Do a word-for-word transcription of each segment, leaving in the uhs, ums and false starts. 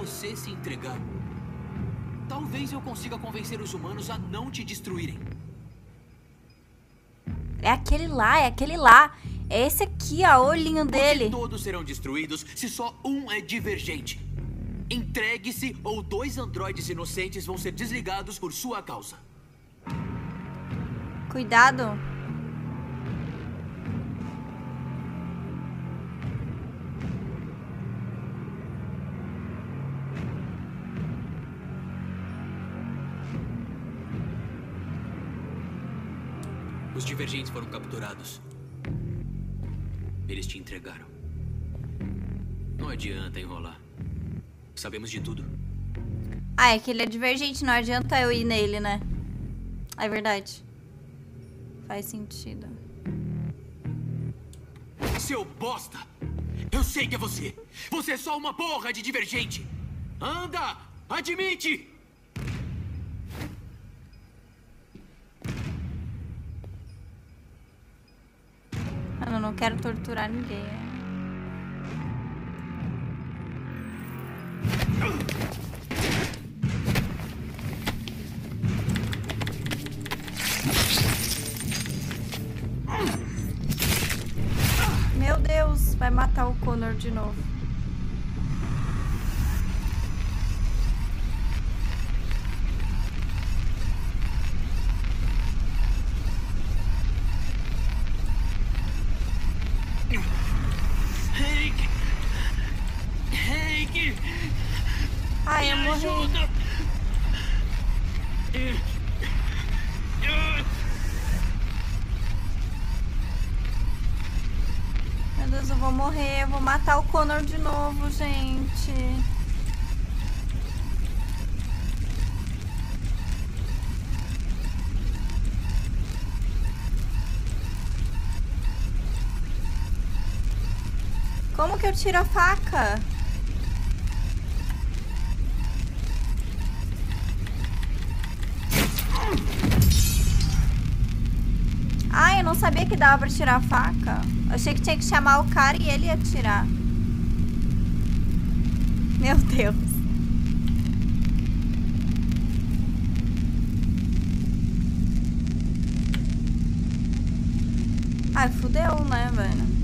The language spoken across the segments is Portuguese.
você se entregar, talvez eu consiga convencer os humanos a não te destruírem. É aquele lá, é aquele lá. É esse aqui, ó, o olhinho dele. Porque todos serão destruídos se só um é divergente. Entregue-se ou dois androides inocentes vão ser desligados por sua causa. Cuidado. Os divergentes foram capturados. Eles te entregaram. Não adianta enrolar. Sabemos de tudo. Ah, é que ele é divergente, não adianta eu ir nele, né? É verdade. Faz sentido. Seu bosta! Eu sei que é você! Você é só uma porra de divergente! Anda! Admite! Eu não quero torturar ninguém. Meu Deus, vai matar o Connor de novo. Hank! Hank! Ai, eu morri. Ajuda! Meu Deus, eu vou morrer. Eu vou matar o Connor de novo, gente. Como que eu tiro a faca? Ai, eu não sabia que dava pra tirar a faca. Eu achei que tinha que chamar o cara e ele ia tirar. Meu Deus. Ai, fudeu, né, velho?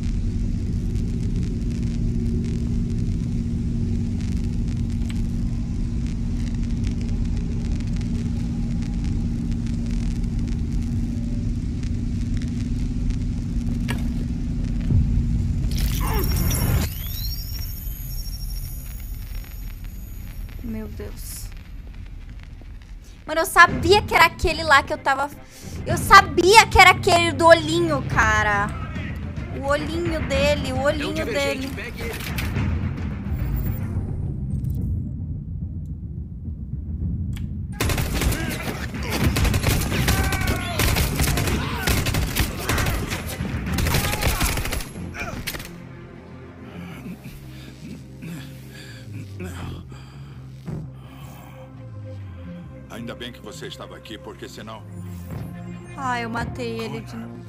Meu Deus. Mano, eu sabia que era aquele lá que eu tava... Eu sabia que era aquele do olhinho, cara. O olhinho dele, o olhinho dele. Pegue ele. Ainda bem que você estava aqui, porque senão... Ah, eu matei ele de novo.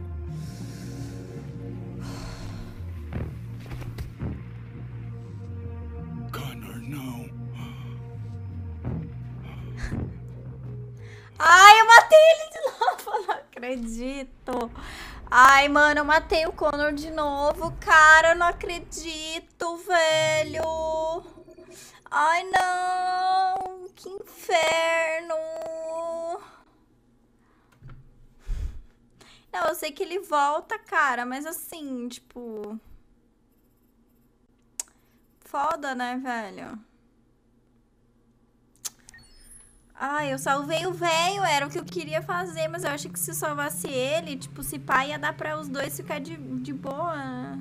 Connor, não. Ai, eu matei ele de novo. Não acredito. Ai, mano, eu matei o Connor de novo. Cara, eu não acredito, velho. Ai, não. Que inferno. Não, eu sei que ele volta, cara, mas assim, tipo... Foda, né, velho? Ai, eu salvei o velho, era o que eu queria fazer, mas eu achei que se salvasse ele, tipo, se pá, ia dar pra os dois ficar de, de boa, né?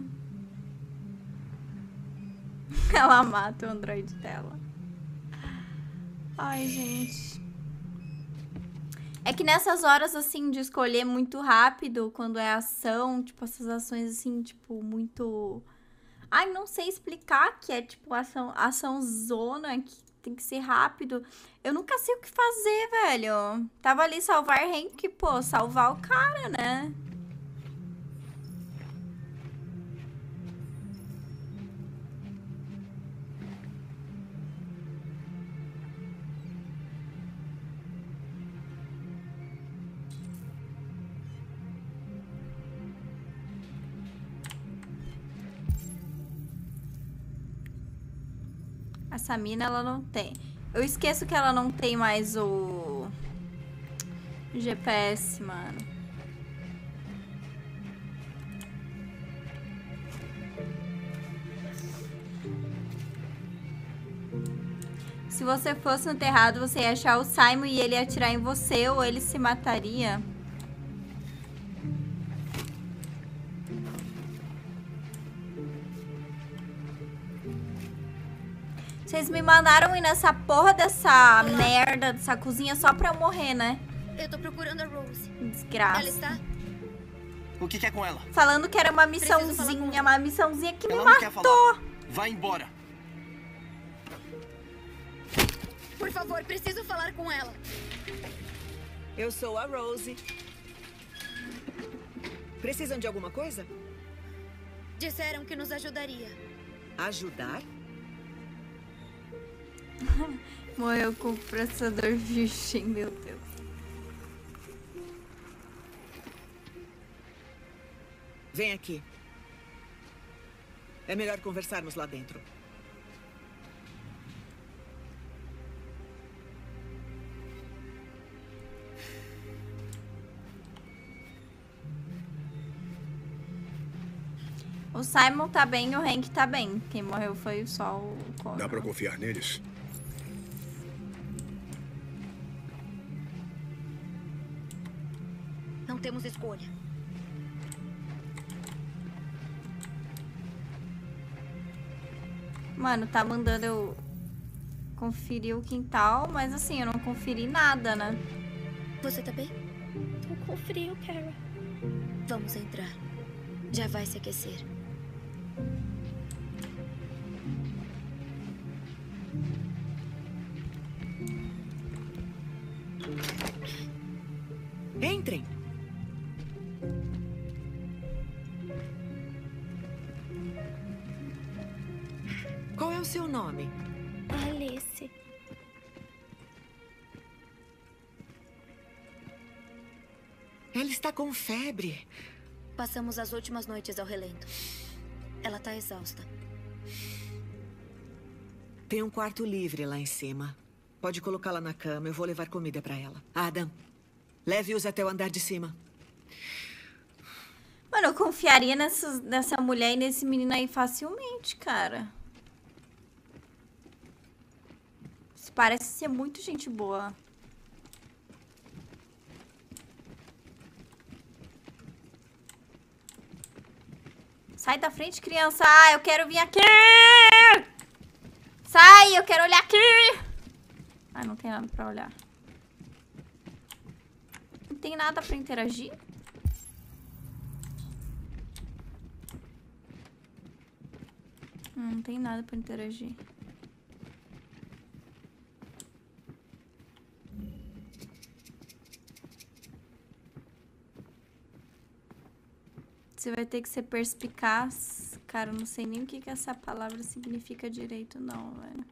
Ela mata o androide dela. Ai, gente. É que nessas horas, assim, de escolher muito rápido, quando é ação, tipo, essas ações, assim, tipo, muito... Ai, não sei explicar que é, tipo, ação, ação zona, que tem que ser rápido. Eu nunca sei o que fazer, velho. Tava ali salvar Hank, pô, salvar o cara, né? Essa mina, ela não tem. Eu esqueço que ela não tem mais o G P S, mano. Se você fosse no terrado, você ia achar o Simon e ele ia atirar em você ou ele se mataria. Vocês me mandaram ir nessa porra dessa Olá. merda, dessa cozinha só pra eu morrer, né? Eu tô procurando a Rose. Desgraça. Ela está? O que quer com ela? Falando que era uma Preciso falar com missãozinha, ela. uma missãozinha que me Ela não quer matou. falar. Vai embora. Por favor, preciso falar com ela. Eu sou a Rose. Precisam de alguma coisa? Disseram que nos ajudaria. Ajudar? Morreu com o processador virgem, meu Deus. Vem aqui. É melhor conversarmos lá dentro. O Simon tá bem e o Hank tá bem. Quem morreu foi só o Connor. Dá pra confiar neles? Não temos escolha. Mano, tá mandando eu conferir o quintal, mas assim, eu não conferi nada, né? Você tá bem? Tô com frio, Kara. Vamos entrar. Já vai se aquecer. Entrem. Qual é o seu nome? Alice. Ela está com febre. Passamos as últimas noites ao relento. Ela tá exausta. Tem um quarto livre lá em cima. Pode colocá-la na cama. Eu vou levar comida pra ela. Adam, leve-os até o andar de cima. Mano, eu confiaria nessa, nessa mulher e nesse menino aí facilmente, cara. Isso parece ser muito gente boa. Sai da frente, criança. Ah, eu quero vir aqui. Sai, eu quero olhar aqui. Ah, não tem nada pra olhar. Não tem nada pra interagir? Hum, Não tem nada pra interagir. Você vai ter que ser perspicaz. Cara, eu não sei nem o que, que essa palavra significa direito, não, velho.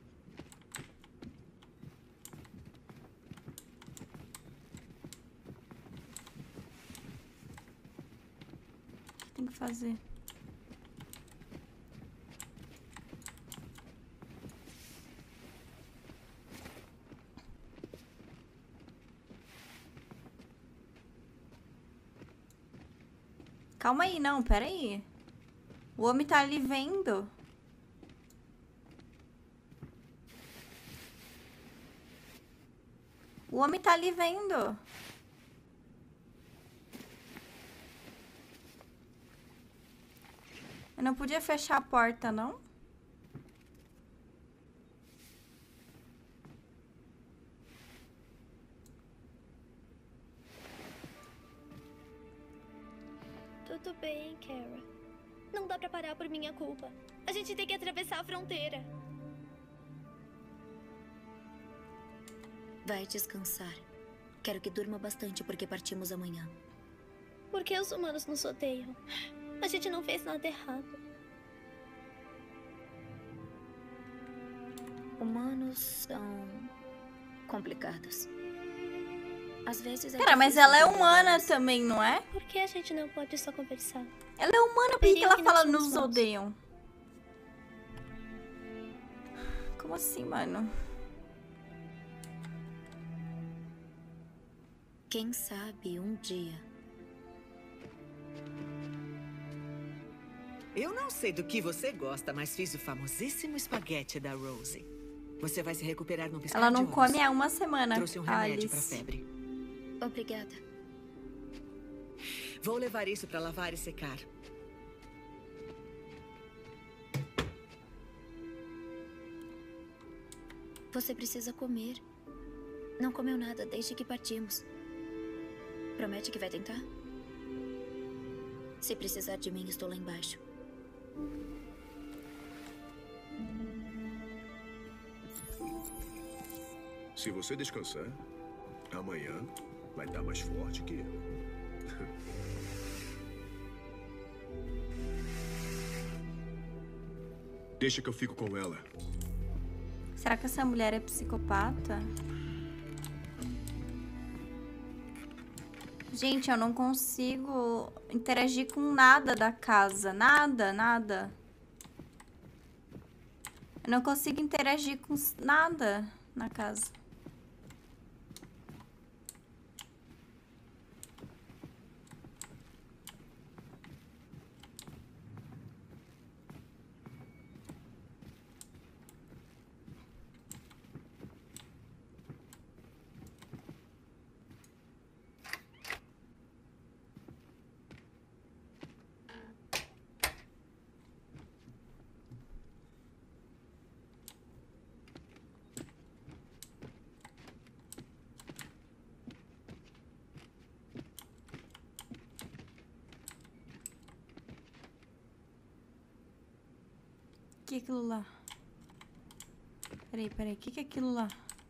O que tem que fazer? Calma aí, não, pera aí. O homem tá ali vendo. O homem tá ali vendo. Eu não podia fechar a porta, não? Tudo bem, Kara. Não dá pra parar por minha culpa. A gente tem que atravessar a fronteira. Vai descansar. Quero que durma bastante porque partimos amanhã. Por que os humanos nos odeiam? A gente não fez nada errado. Humanos são complicados. Às vezes é Cara, mas difícil ela é entender humana eles. também, não é? Por que a gente não pode só conversar? Ela é humana, por que que Perigo ela que fala nós nos somos bons. odeiam? Como assim, mano? Quem sabe um dia. Eu não sei do que você gosta, mas fiz o famosíssimo espaguete da Rosie. Você vai se recuperar no piscar Ela de não olhos. come há uma semana, Trouxe um remédio pra Alice. febre. Obrigada. Vou levar isso pra lavar e secar. Você precisa comer. Não comeu nada desde que partimos. Promete que vai tentar? Se precisar de mim, estou lá embaixo. Se você descansar, amanhã vai estar mais forte que eu. Deixa que eu fico com ela. Será que essa mulher é psicopata? Gente, eu não consigo interagir com nada da casa. Nada, nada. Eu não consigo interagir com nada na casa. O que é aquilo lá? Peraí, peraí. O que que é aquilo lá?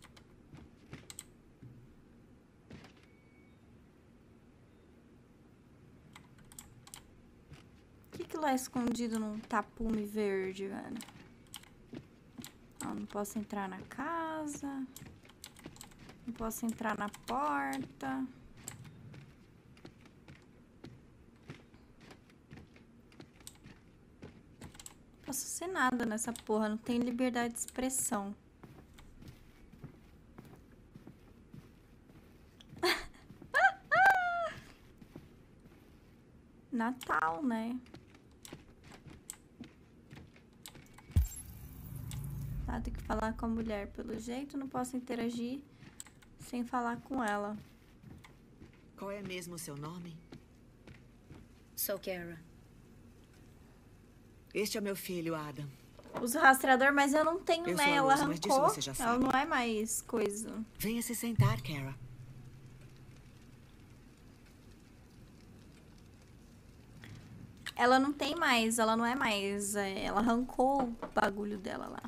O que que lá é escondido num tapume verde, velho? Não, não posso entrar na casa. Não posso entrar na porta. Não posso ser nada nessa porra. Não tem liberdade de expressão. Natal, né? Tá, tem que falar com a mulher pelo jeito. Não posso interagir sem falar com ela. Qual é mesmo o seu nome? Sou Kara. Este é meu filho, Adam. Uso rastreador, mas eu não tenho, Eu né? sou a Ela Rosa, mas disso arrancou. você já Ela sabe. não é mais coisa. Venha se sentar, Kara. Ela não tem mais, ela não é mais. é, Ela arrancou o bagulho dela lá.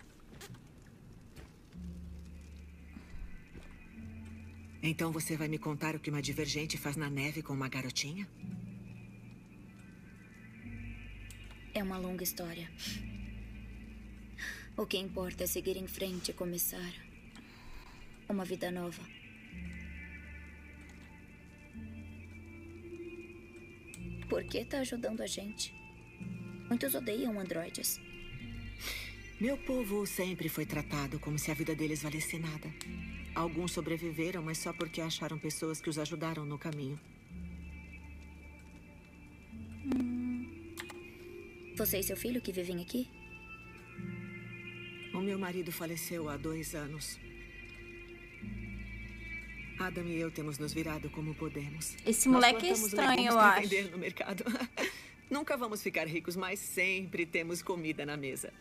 Então você vai me contar o que uma divergente faz na neve com uma garotinha? É uma longa história. O que importa é seguir em frente e começar uma vida nova. Por que tá ajudando a gente? Muitos odeiam androides. Meu povo sempre foi tratado como se a vida deles valesse nada. Alguns sobreviveram, mas só porque acharam pessoas que os ajudaram no caminho. Você e seu filho que vivem aqui? O meu marido faleceu há dois anos. Adam e eu temos nos virado como podemos. Esse Nós moleque é plantamos estranho, legumes eu pra acho. vender no mercado. Nunca vamos ficar ricos, mas sempre temos comida na mesa.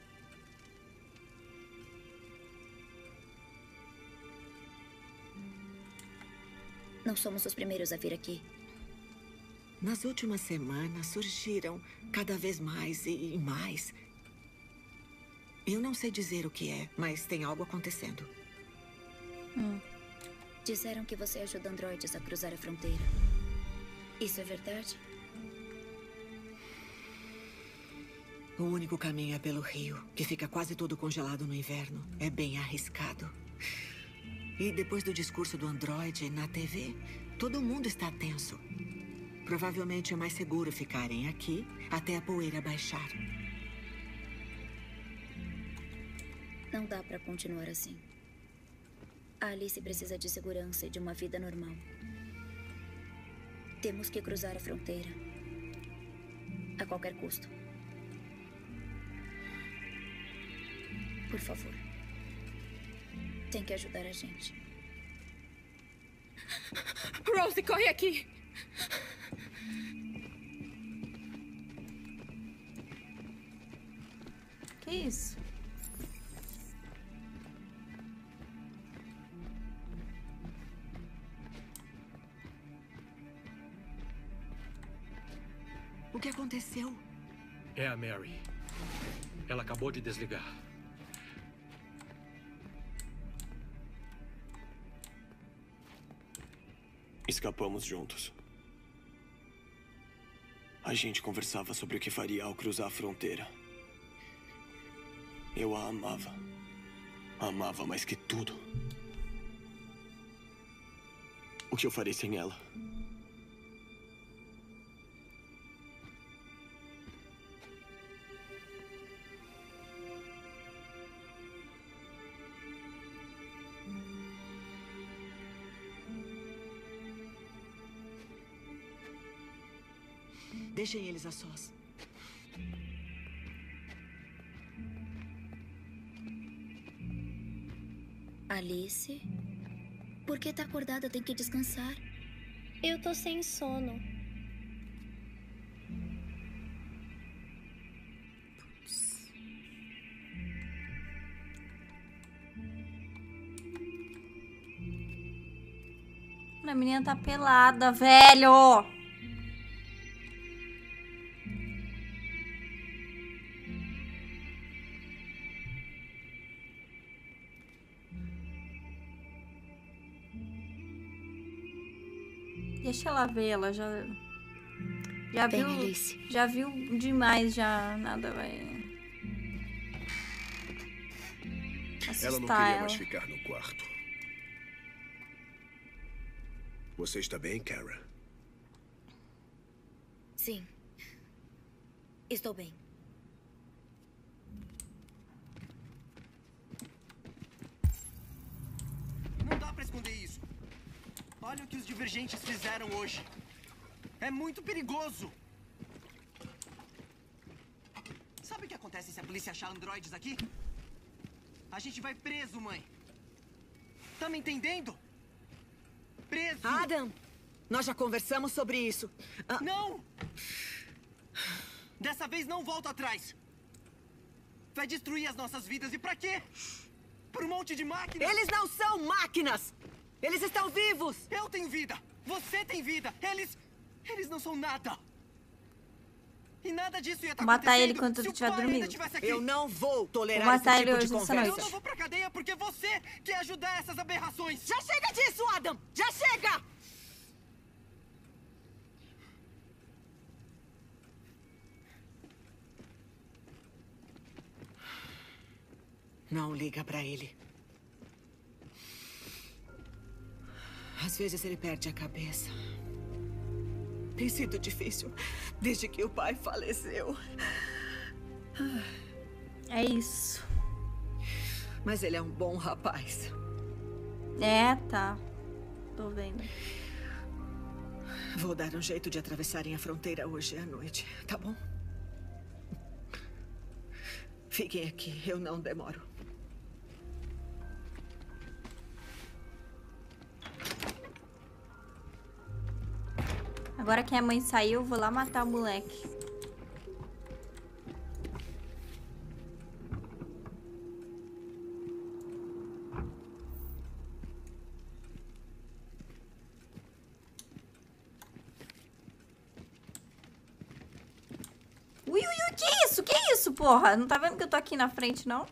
Não somos os primeiros a vir aqui. Nas últimas semanas surgiram cada vez mais e mais. Eu não sei dizer o que é, mas tem algo acontecendo. Disseram que você ajuda androides a cruzar a fronteira. Isso é verdade? O único caminho é pelo rio, que fica quase todo congelado no inverno. É bem arriscado. E depois do discurso do androide na T V, todo mundo está tenso. Provavelmente é mais seguro ficarem aqui até a poeira baixar. Não dá pra continuar assim. A Alice precisa de segurança e de uma vida normal. Temos que cruzar a fronteira. A qualquer custo. Por favor. Tem que ajudar a gente. Rose, corre aqui! Que isso? O que aconteceu? É a Mary. Ela acabou de desligar. Escapamos juntos. A gente conversava sobre o que faria ao cruzar a fronteira. Eu a amava. Amava mais que tudo. O que eu farei sem ela? Deixem eles a sós. Alice? Por que tá acordada? Tem que descansar. Eu tô sem sono. A menina tá pelada, velho! Deixa ela ver, ela já... Já Bem, viu... Alice. Já viu demais, já. Nada vai... assustar Ela não queria ela. mais ficar no quarto. Você está bem, Kara? Sim. Estou bem. Não dá pra esconder isso. Olha o que os divergentes fizeram hoje. É muito perigoso. Sabe o que acontece se a polícia achar androides aqui? A gente vai preso, mãe. Tá me entendendo? Preso. Adam, nós já conversamos sobre isso. Ah, Não! Dessa vez não volto atrás. Vai destruir as nossas vidas. E pra quê? Por um monte de máquinas? eles não são máquinas! Eles estão vivos! Eu tenho vida. Você tem vida. Eles... Eles não são nada. E nada disso ia estar Vou matar ele acontecendo quando se tu o estiver pai dormindo. ainda tivesse aqui. Eu não vou tolerar Vou esse matar tipo ele de hoje essa conversa. Eu não vou pra cadeia porque você quer ajudar essas aberrações. Já chega disso, Adam! Já chega! Não liga pra ele. Às vezes ele perde a cabeça. Tem sido difícil desde que o pai faleceu. É isso. Mas ele é um bom rapaz. É, tá. Tô vendo. Vou dar um jeito de atravessarem a fronteira hoje à noite, tá bom? Fiquem aqui, eu não demoro. Agora que a mãe saiu, eu vou lá matar o moleque. Ui, ui, ui, que isso? Que isso, porra? Não tá vendo que eu tô aqui na frente, não?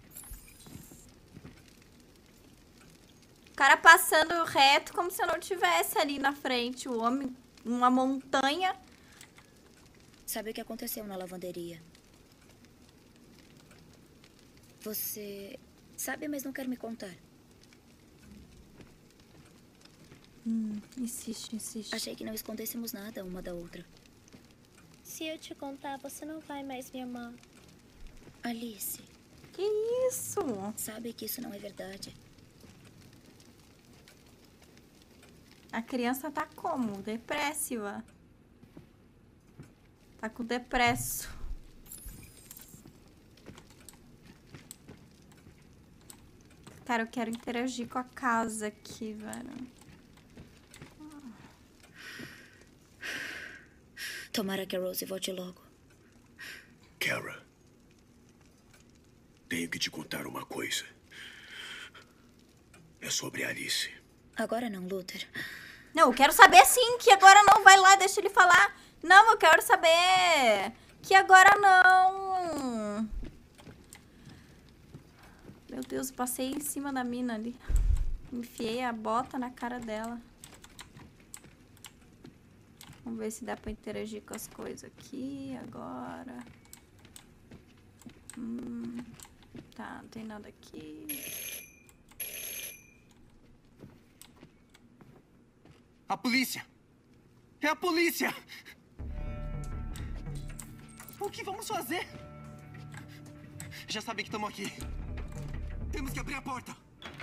O cara passando reto como se eu não tivesse ali na frente. O homem, uma montanha. Sabe o que aconteceu na lavanderia? Você sabe, mas não quer me contar. Hum, insiste, insiste. Achei que não escondêssemos nada uma da outra. Se eu te contar, você não vai mais me amar. Alice, Que isso? Sabe que isso não é verdade. A criança tá como? Depressiva. Tá com depresso. Cara, eu quero interagir com a casa aqui, velho. Tomara que a Rose volte logo. Kara, tenho que te contar uma coisa. É sobre a Alice. Agora não, Luther. Não, eu quero saber sim, que agora não. Vai lá, deixa ele falar. Não, eu quero saber que agora não. Meu Deus, passei em cima da mina ali. Enfiei a bota na cara dela. Vamos ver se dá pra interagir com as coisas aqui agora. Hum, tá, não tem nada aqui. A polícia! É a polícia! O que vamos fazer? Já sabem que estamos aqui. Temos que abrir a porta.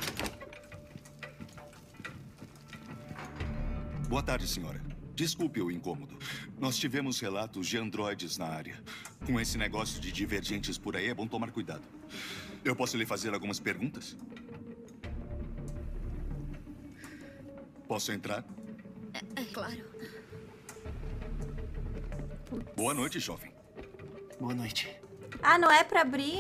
Boa tarde, senhora. Desculpe o incômodo. Nós tivemos relatos de androides na área. Com esse negócio de divergentes por aí, é bom tomar cuidado. Eu posso lhe fazer algumas perguntas? Posso entrar? É, é claro. Boa noite, jovem. Boa noite. Ah, não é pra abrir?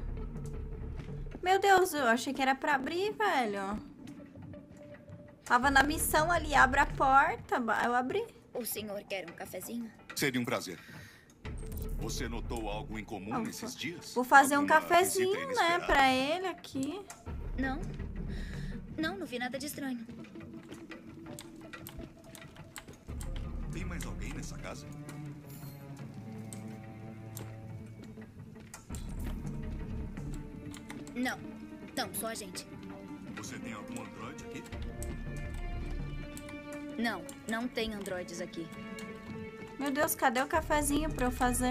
Meu Deus, eu achei que era pra abrir, velho. Tava na missão ali, abre a porta, eu abri. O senhor quer um cafezinho? Seria um prazer. Você notou algo em comum Ah, nesses dias? Vou fazer um Alguma cafezinho, visita né, inesperada? pra ele aqui. Não. Não, não vi nada de estranho. Tem mais alguém nessa casa? Não. Não, só a gente. Você tem algum androide aqui? Não, não tem androides aqui. Meu Deus, cadê o cafezinho pra eu fazer?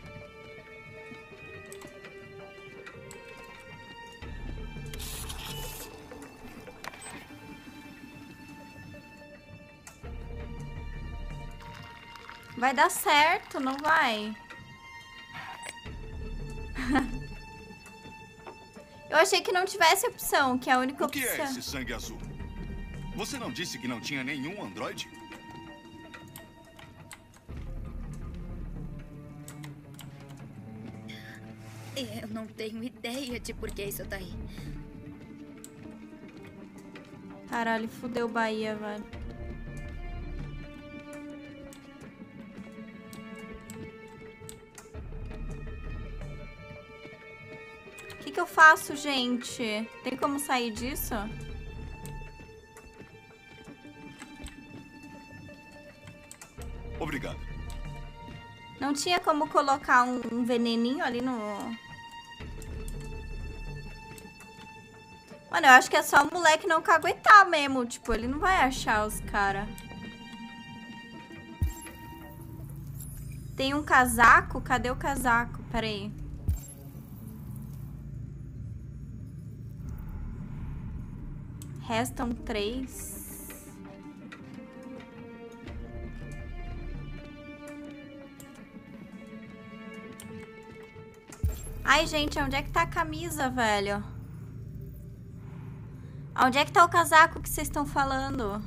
Vai dar certo, não vai? Eu achei que não tivesse opção, que é a única O que opção. é esse sangue azul? Você não disse que não tinha nenhum androide? Eu não tenho ideia de por que isso tá aí. Caralho, fudeu Bahia, velho. O que que eu faço, gente? Tem como sair disso? Obrigado. Não tinha como colocar um, um veneninho ali no... Mano, eu acho que é só o moleque não caguetar mesmo. Tipo, ele não vai achar os caras. Tem um casaco? Cadê o casaco? Pera aí. Restam três. Ai, gente, onde é que tá a camisa, velho? Onde é que tá o casaco que vocês estão falando?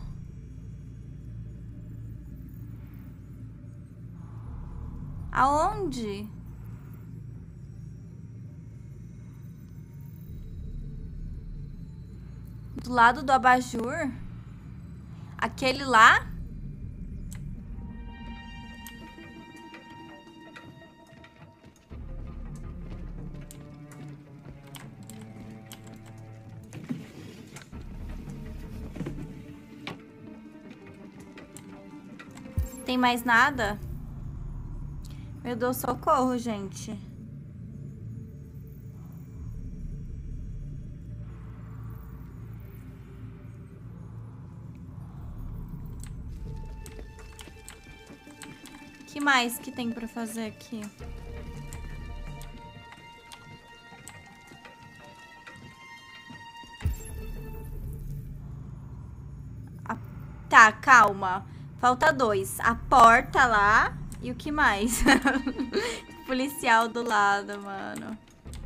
Aonde? Do lado do abajur? Aquele lá? Tem mais nada? Meu Deus, socorro, gente. Que mais que tem pra fazer aqui? Tá, calma. Falta dois. A porta lá e o que mais? Policial do lado, mano.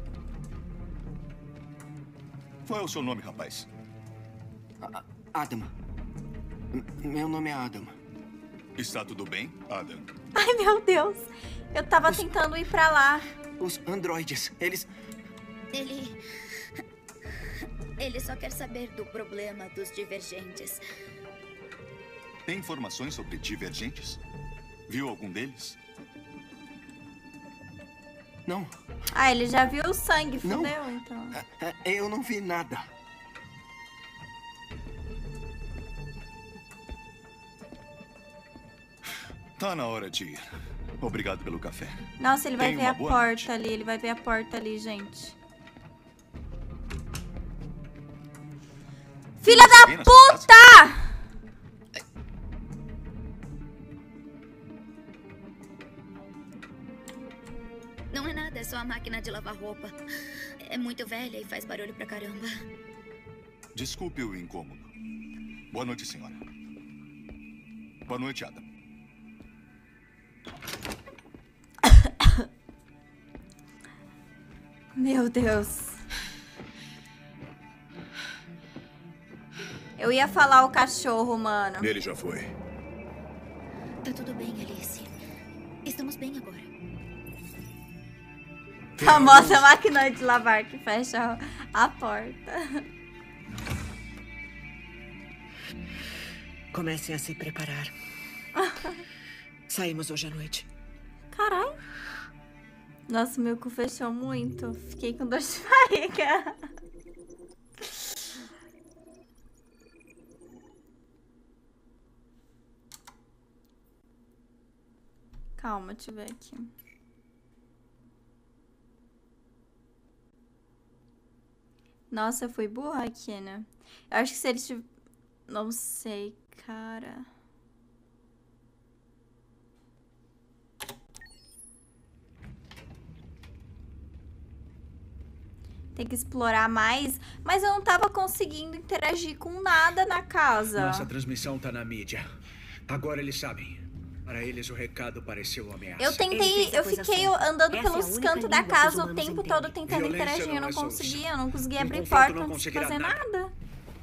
Qual é o seu nome, rapaz? A Adam. M meu nome é Adam. Está tudo bem, Adam? Ai, meu Deus. Eu tava Os... tentando ir pra lá. Os androides, eles... Ele... Ele só quer saber do problema dos divergentes. Tem informações sobre divergentes? Viu algum deles? Não. Ah, ele já viu o sangue, fudeu, não. então. Eu não vi nada. Tá na hora de ir. Obrigado pelo café. Nossa, ele vai Tenha ver a boa porta noite. ali, ele vai ver a porta ali, gente. Filha da puta! Não é nada, é só a máquina de lavar roupa. É muito velha e faz barulho pra caramba. Desculpe o incômodo. Boa noite, senhora. Boa noite, Adam. Meu Deus. Eu ia falar o cachorro, mano. Ele já foi. Tá tudo bem, Alice. Estamos bem agora. Famosa máquina de lavar que fecha a porta. Comecem a se preparar. Saímos hoje à noite. Caralho. Nossa, meu cu fechou muito. Fiquei com dor de barriga. Calma, deixa eu ver aqui. Nossa, eu fui burra aqui, né? Eu acho que se eles... tiv- Não sei, cara. Tem que explorar mais. Mas eu não tava conseguindo interagir com nada na casa. Nossa transmissão tá na mídia. Agora eles sabem. Para eles o recado pareceu uma ameaça. Eu tentei, eu fiquei andando pelos cantos da casa o tempo todo tentando interagir. Eu não conseguia, eu não conseguia abrir porta, não conseguia fazer nada.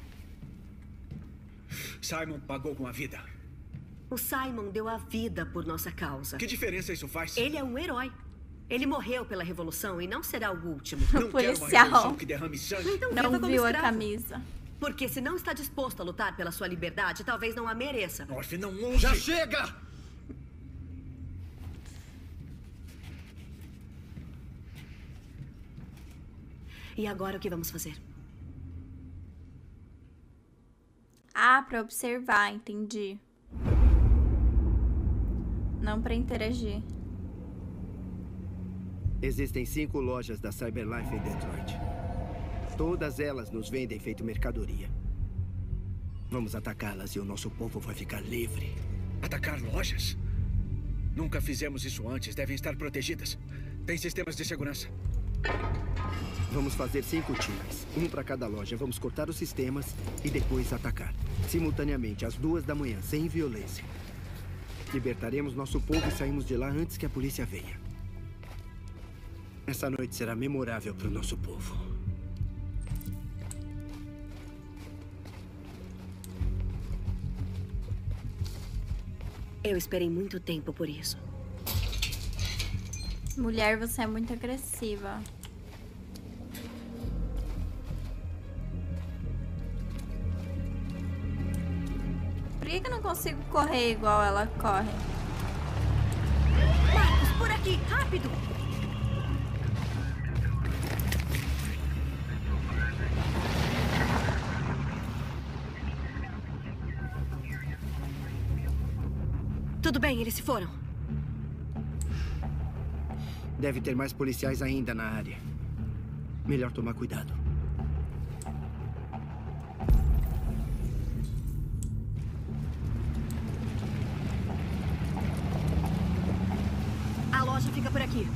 Simon pagou com a vida. O Simon deu a vida por nossa causa. Que diferença isso faz? Ele é um herói. Ele morreu pela revolução e não será o último. Não quero uma revolução que derrame sangue. Então, não viva como viu a escravo. camisa. Porque se não está disposto a lutar pela sua liberdade, talvez não a mereça. Morphe, não ouse. Já chega! E agora o que vamos fazer? Ah, pra observar, entendi. Não pra interagir. Existem cinco lojas da Cyberlife em Detroit. Todas elas nos vendem feito mercadoria. Vamos atacá-las e o nosso povo vai ficar livre. Atacar lojas? Nunca fizemos isso antes. Devem estar protegidas. Tem sistemas de segurança. Vamos fazer cinco times. Um para cada loja. Vamos cortar os sistemas e depois atacar. Simultaneamente, às duas da manhã, sem violência. Libertaremos nosso povo e saímos de lá antes que a polícia venha. Essa noite será memorável para o nosso povo. Eu esperei muito tempo por isso. Mulher, você é muito agressiva. Por que que eu não consigo correr igual ela corre? Marcos, por aqui, rápido! Tudo bem, eles se foram. Deve ter mais policiais ainda na área. Melhor tomar cuidado. A loja fica por aqui.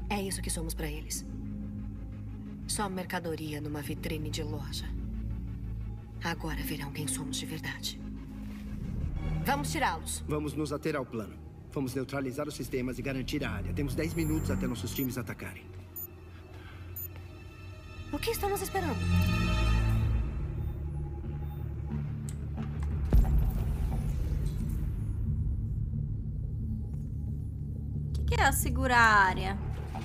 É isso que somos pra eles. Só mercadoria numa vitrine de loja. Agora verão quem somos de verdade. Vamos tirá-los. Vamos nos ater ao plano. Vamos neutralizar os sistemas e garantir a área. Temos dez minutos até nossos times atacarem. O que estamos esperando? O que, que é segurar a área?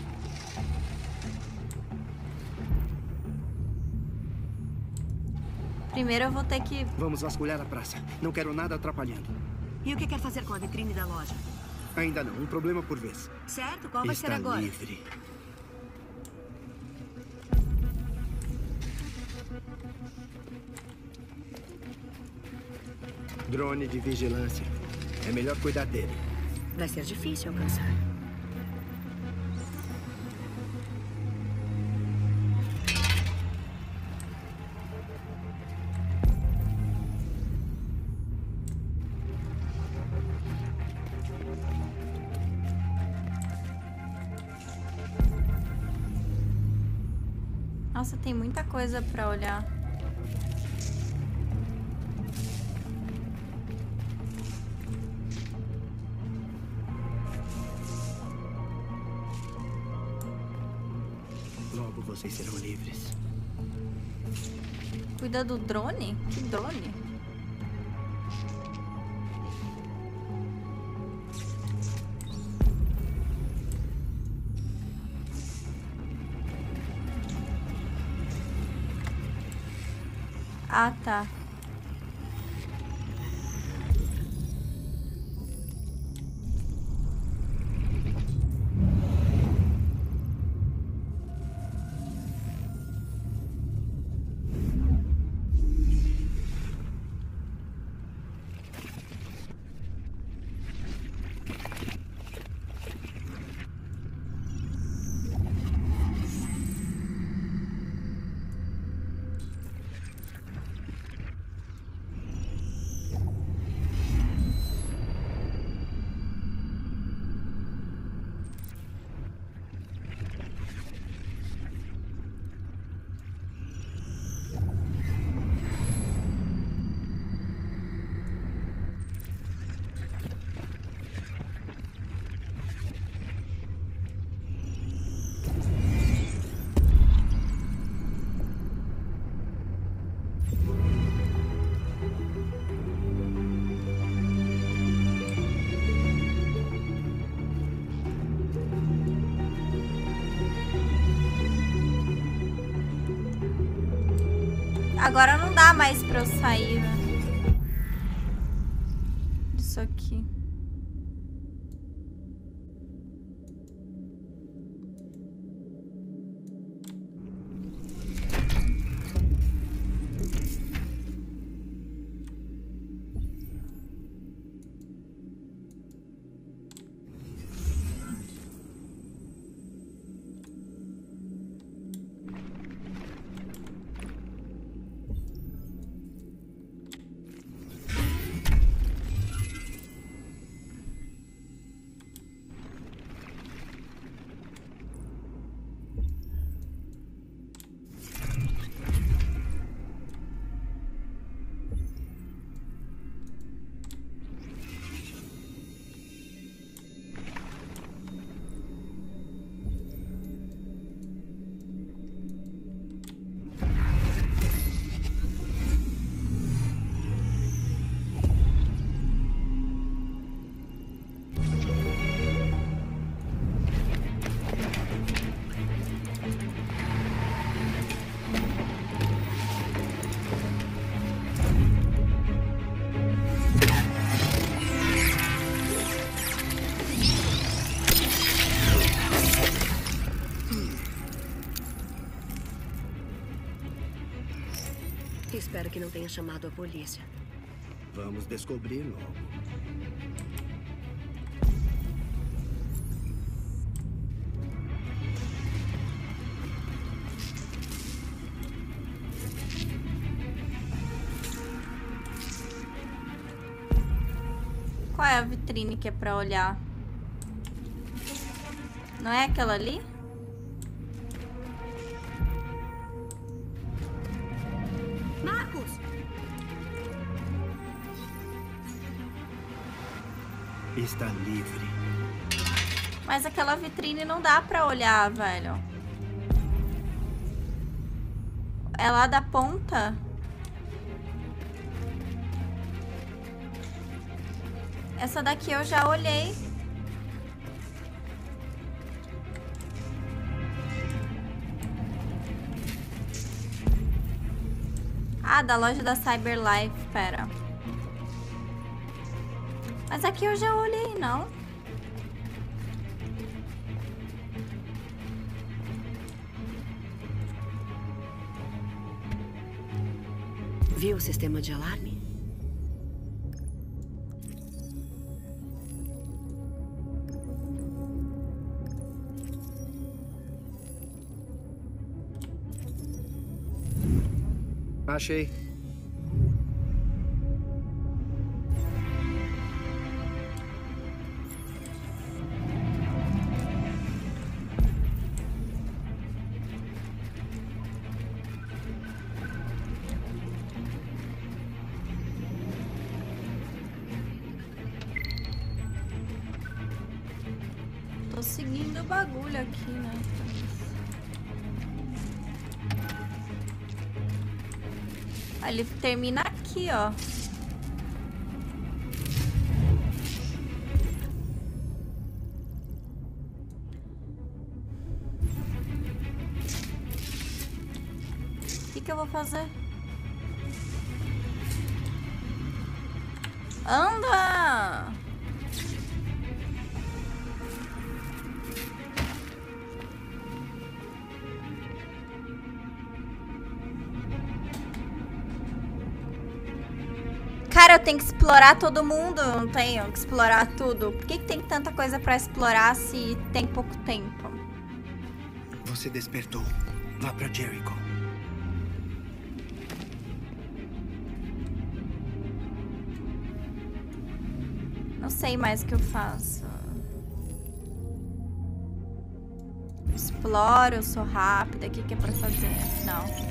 Primeiro eu vou ter que... Vamos vasculhar a praça. Não quero nada atrapalhando. E o que quer fazer com a vitrine da loja? Ainda não. Um problema por vez. Certo? Qual vai Está ser agora? livre. Drone de vigilância. É melhor cuidar dele. Vai ser difícil alcançar. Nossa, tem muita coisa pra olhar. Logo vocês serão livres. Cuida do drone? Que drone? Ah, tá. Agora não dá mais pra eu sair, né? Isso aqui. Espero que não tenha chamado a polícia. Vamos descobrir logo. Qual é a vitrine que é pra olhar? Não é aquela ali? está livre. Mas aquela vitrine não dá pra olhar, velho. É lá da ponta? Essa daqui eu já olhei. Ah, da loja da Cyberlife, pera. Mas aqui eu já olhei, não? Viu o sistema de alarme? Achei. Tô seguindo o bagulho aqui, né? Ele termina aqui, ó. O que que eu vou fazer? Anda! Cara, eu tenho que explorar todo mundo, não tenho que explorar tudo. Por que que tem tanta coisa pra explorar se tem pouco tempo? Você despertou. Vá pra Jericho. Não sei mais o que eu faço. Exploro, eu sou rápida. O que que é pra fazer? Não.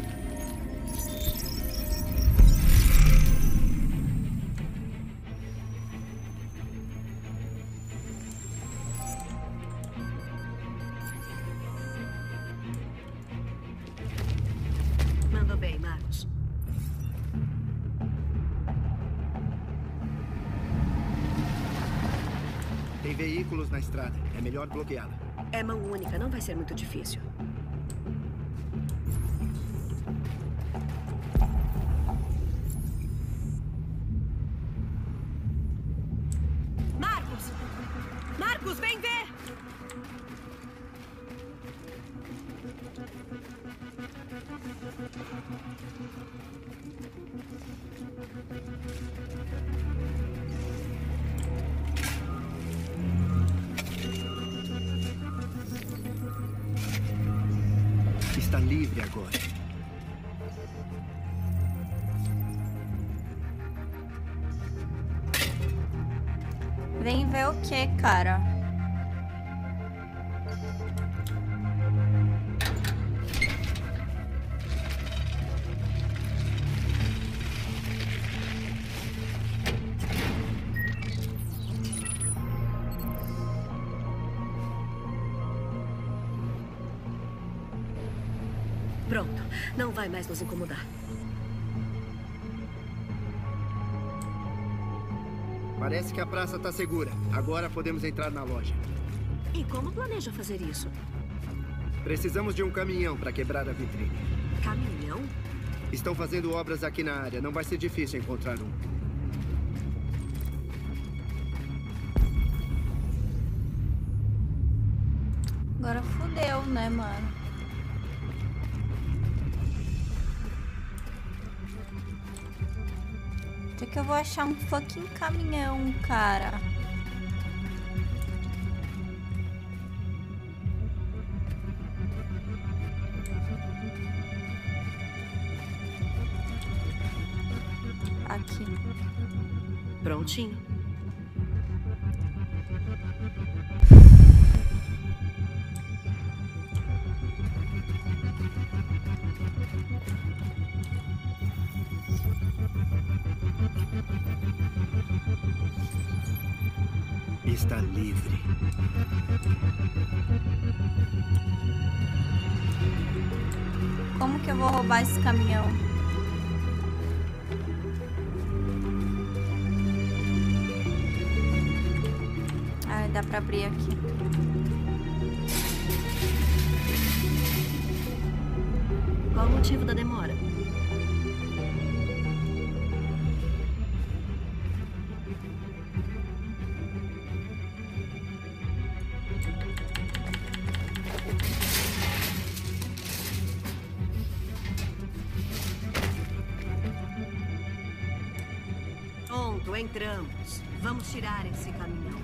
Mandou bem, Marcos. Tem veículos na estrada. É melhor bloqueá-la. É mão única, não vai ser muito difícil. Marcos! Marcos, vem ver! Está livre agora. Vem ver o que, cara? Pronto, não vai mais nos incomodar. Parece que a praça está segura. Agora podemos entrar na loja. E como planeja fazer isso? Precisamos de um caminhão para quebrar a vitrine. Caminhão? Estão fazendo obras aqui na área. Não vai ser difícil encontrar um. Agora fodeu, né, mano? Onde é que eu vou achar um fucking caminhão, cara? Aqui. Prontinho. está livre. Como que eu vou roubar esse caminhão? Ah, dá pra abrir aqui. Qual o motivo da demora? Pronto, entramos. Vamos tirar esse caminhão.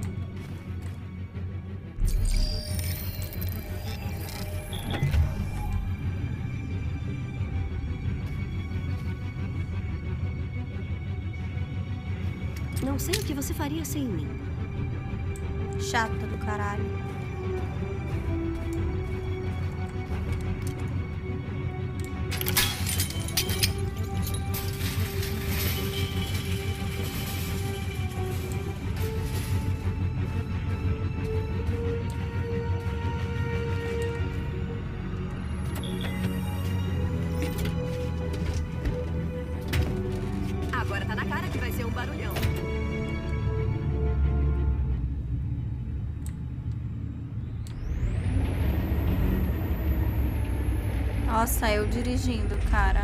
Não sei o que você faria sem mim. Chata do caralho. Agora tá na cara que vai ser um barulhão. Nossa, eu dirigindo, cara.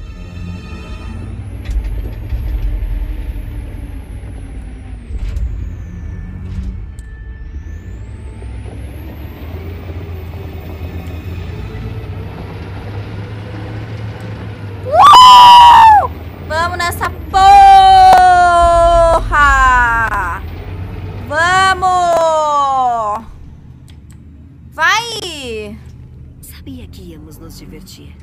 Uh! Vamos nessa porra! Vamos! Vai! Sabia que íamos nos divertir.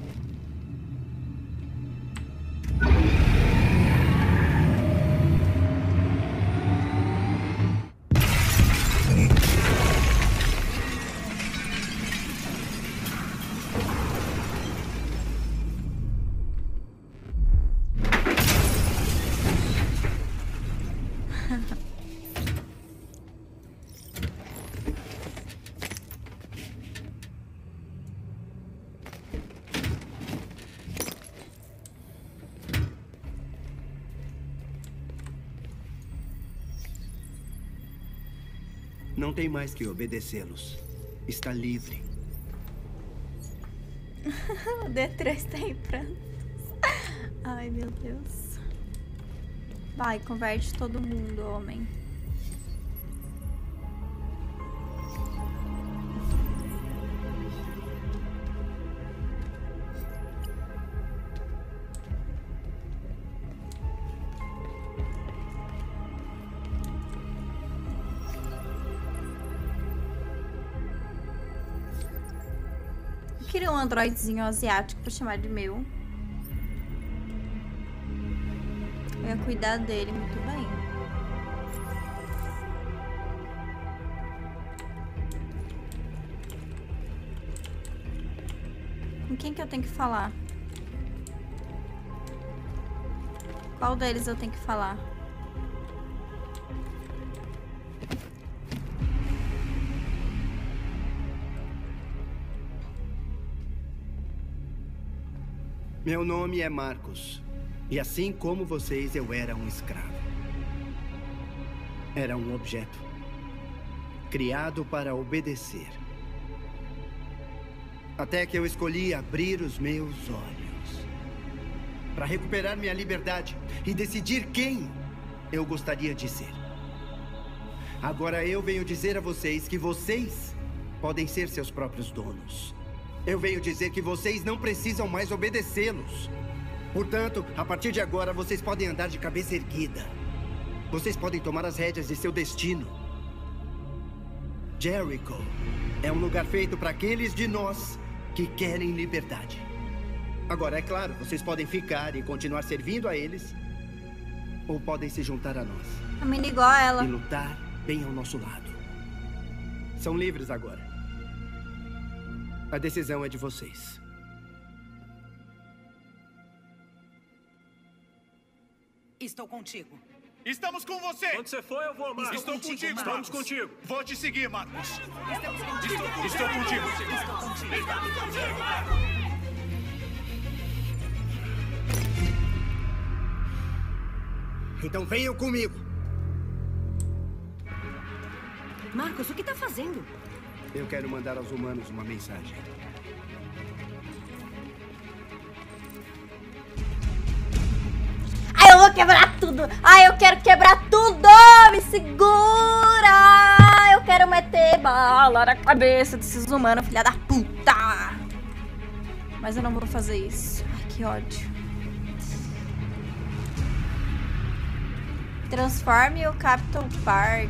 Não tem mais que obedecê-los. Está livre. O D três tá em prantos. Ai, meu Deus. Vai, converte todo mundo, homem. Eu queria um androidezinho asiático pra chamar de meu. Eu ia cuidar dele muito bem. Com quem que eu tenho que falar? Qual deles eu tenho que falar? Meu nome é Marcos. E assim como vocês, eu era um escravo. Era um objeto. Criado para obedecer. Até que eu escolhi abrir os meus olhos. Para recuperar minha liberdade e decidir quem eu gostaria de ser. Agora eu venho dizer a vocês que vocês podem ser seus próprios donos. Eu venho dizer que vocês não precisam mais obedecê-los. Portanto, a partir de agora, vocês podem andar de cabeça erguida. Vocês podem tomar as rédeas de seu destino. Jericho é um lugar feito para aqueles de nós que querem liberdade. Agora, é claro, vocês podem ficar e continuar servindo a eles, ou podem se juntar a nós. A menina igual a ela. E lutar bem ao nosso lado. São livres agora. A decisão é de vocês. Estou contigo. Estamos com você! Onde você for, eu vou, Marcos. Estou contigo, contigo Estamos Marcos. contigo. Vou te seguir, Marcos. Estamos contigo. Estou, estou contigo. Estou contigo. Estamos contigo. Então venham comigo. Marcos, o que tá fazendo? Eu quero mandar aos humanos uma mensagem. Ai, eu vou quebrar tudo. Ai, eu quero quebrar tudo. Me segura. Eu quero meter bala na cabeça desses humanos, filha da puta. Mas eu não vou fazer isso. Ai, que ódio. Transforme o Capitol Park.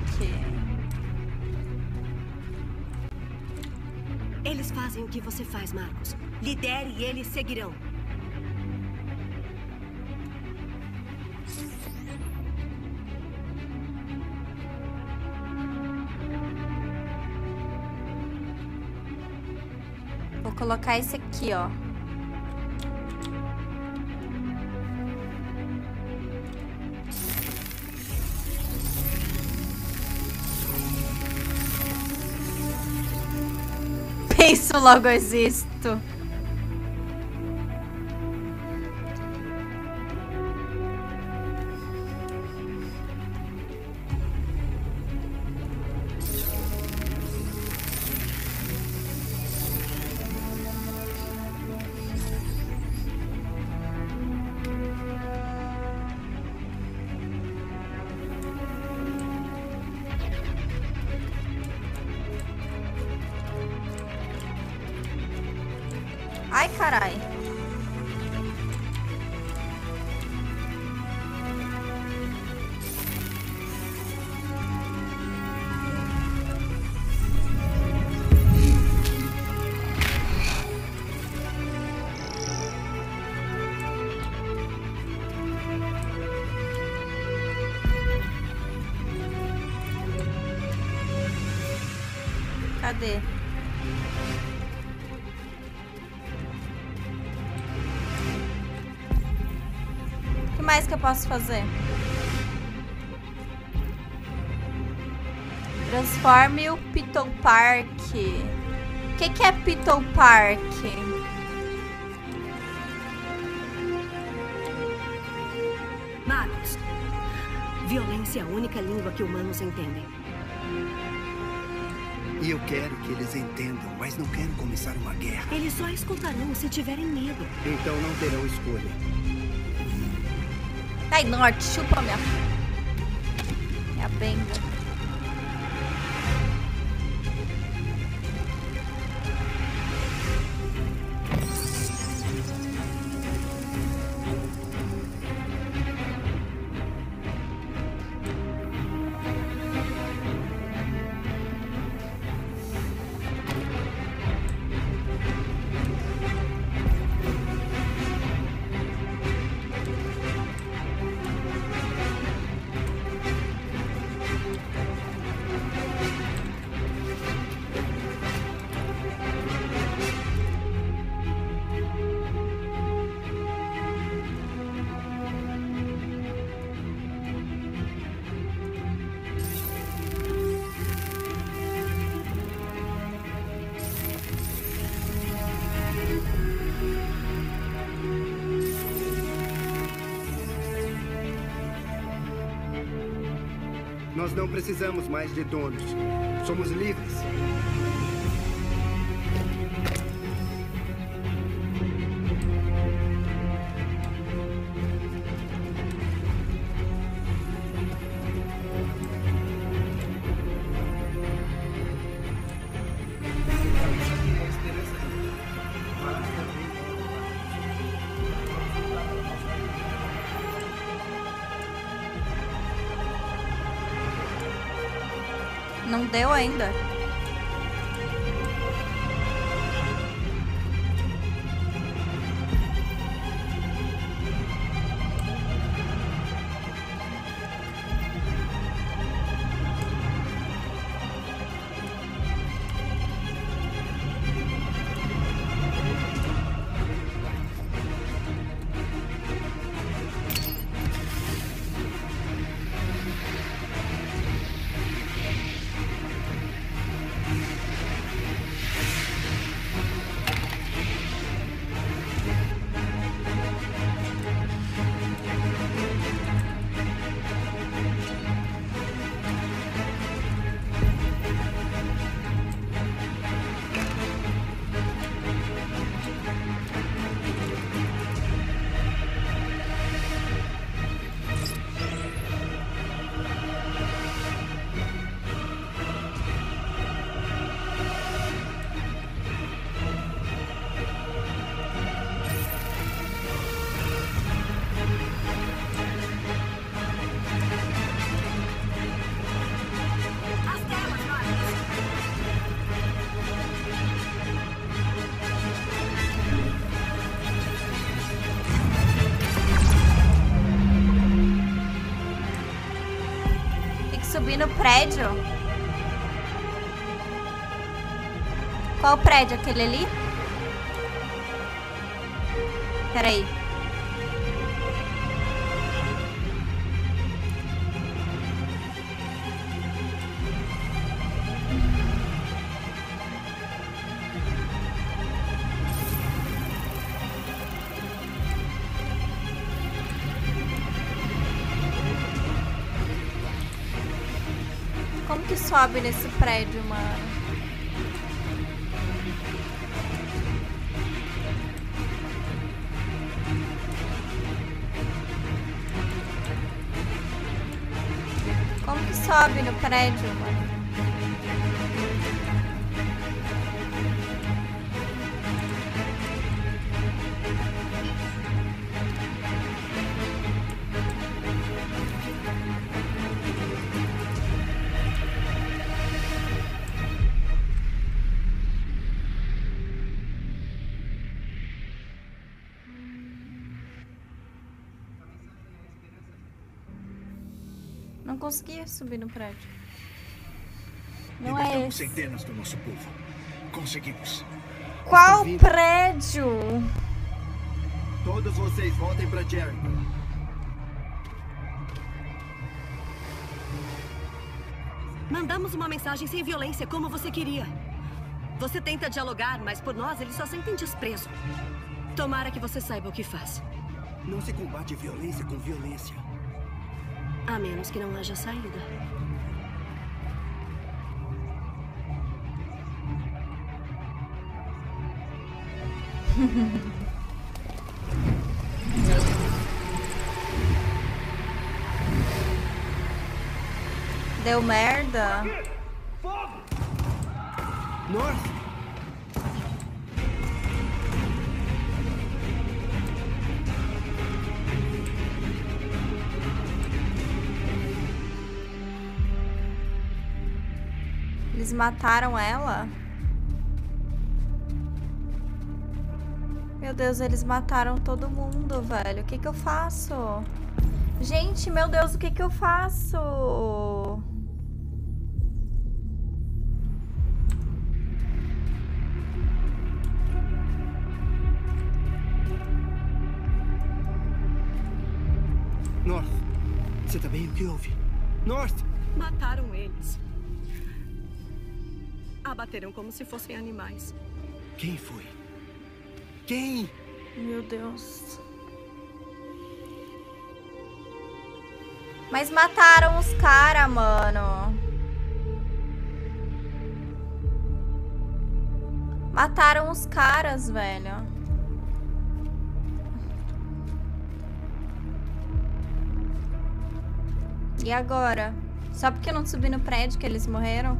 Eles fazem o que você faz, Marcos. Lidere e eles seguirão. Vou colocar esse aqui, ó. Penso, logo existo. Ai, carai. Cadê? O que mais que eu posso fazer? Transforme o Pitol Park. O que, que é Pitol Park? Marcos, violência é a única língua que humanos entendem. E eu quero que eles entendam, mas não quero começar uma guerra. Eles só escutarão se tiverem medo. Então não terão escolha. Ai, Norte, chupa minha... minha benga. Nós não precisamos mais de donos. Somos livres. Não deu ainda. no prédio? Qual prédio? Aquele ali? Peraí. Como que sobe nesse prédio, mano? Como que sobe no prédio, mano? Não consegui subir no prédio. Não é Libertamos esse. centenas do nosso povo. Conseguimos. Qual prédio? Todos vocês voltem pra Jericho. Mandamos uma mensagem sem violência, como você queria. Você tenta dialogar, mas por nós eles só sentem desprezo. Tomara que você saiba o que faz. Não se combate violência com violência. A menos que não haja saída. Deu merda. North! Eles mataram ela? Meu Deus, eles mataram todo mundo, velho. O que que eu faço? Gente, meu Deus, o que que eu faço? North, você tá bem? O que houve? North! Mataram eles. Abateram como se fossem animais. Quem foi? Quem? Meu Deus. Mas mataram os caras, mano. Mataram os caras, velho. E agora? Só porque eu não subi no prédio que eles morreram?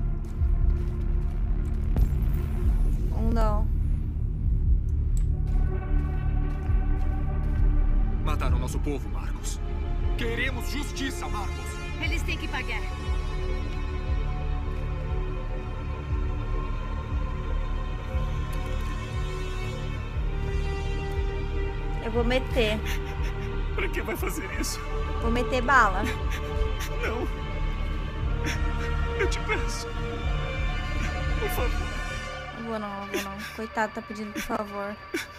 Um não. Mataram nosso povo, Marcos. Queremos justiça, Marcos. Eles têm que pagar. Eu vou meter. Pra que vai fazer isso? Vou meter bala. Não. Eu te peço. Por favor. Não vou não, não vou não. Coitado, tá pedindo por favor.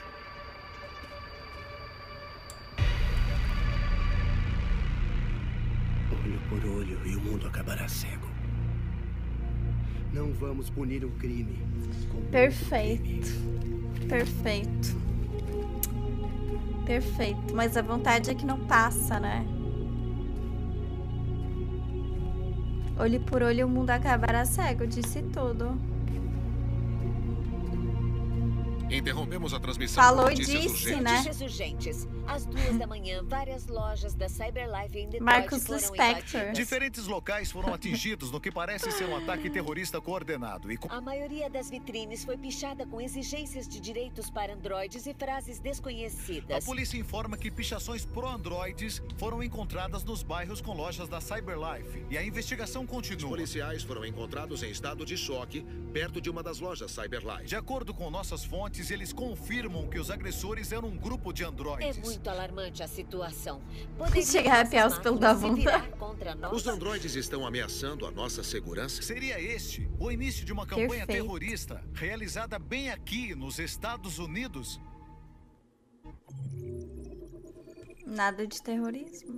Olho por olho e o mundo acabará cego. Não vamos punir um crime com Perfeito. crime. Perfeito. Perfeito. Mas a vontade é que não passa, né? Olho por olho, o mundo acabará cego. Disse tudo. Interrompemos a transmissão. Falou com e notícias disse, urgentes. né? Notícias urgentes. Às duas da manhã, várias lojas da Cyberlife em Detroit Marcos foram Spector. invadidas. Diferentes locais foram atingidos no que parece ser um ataque terrorista coordenado. E com... A maioria das vitrines foi pichada com exigências de direitos para androides e frases A desconhecidas. polícia informa que pichações pró-androides foram encontradas nos bairros com lojas da Cyberlife. E a investigação Os continua. policiais foram encontrados em estado de choque perto de uma das lojas Cyberlife. De acordo com nossas fontes, eles confirmam que os agressores eram um grupo de androides. É muito alarmante a situação. Chega a arrepiar os pelos da bunda. Os androides estão ameaçando a nossa segurança? Seria este o início de uma campanha Perfeito. terrorista realizada bem aqui nos Estados Unidos? Nada de terrorismo.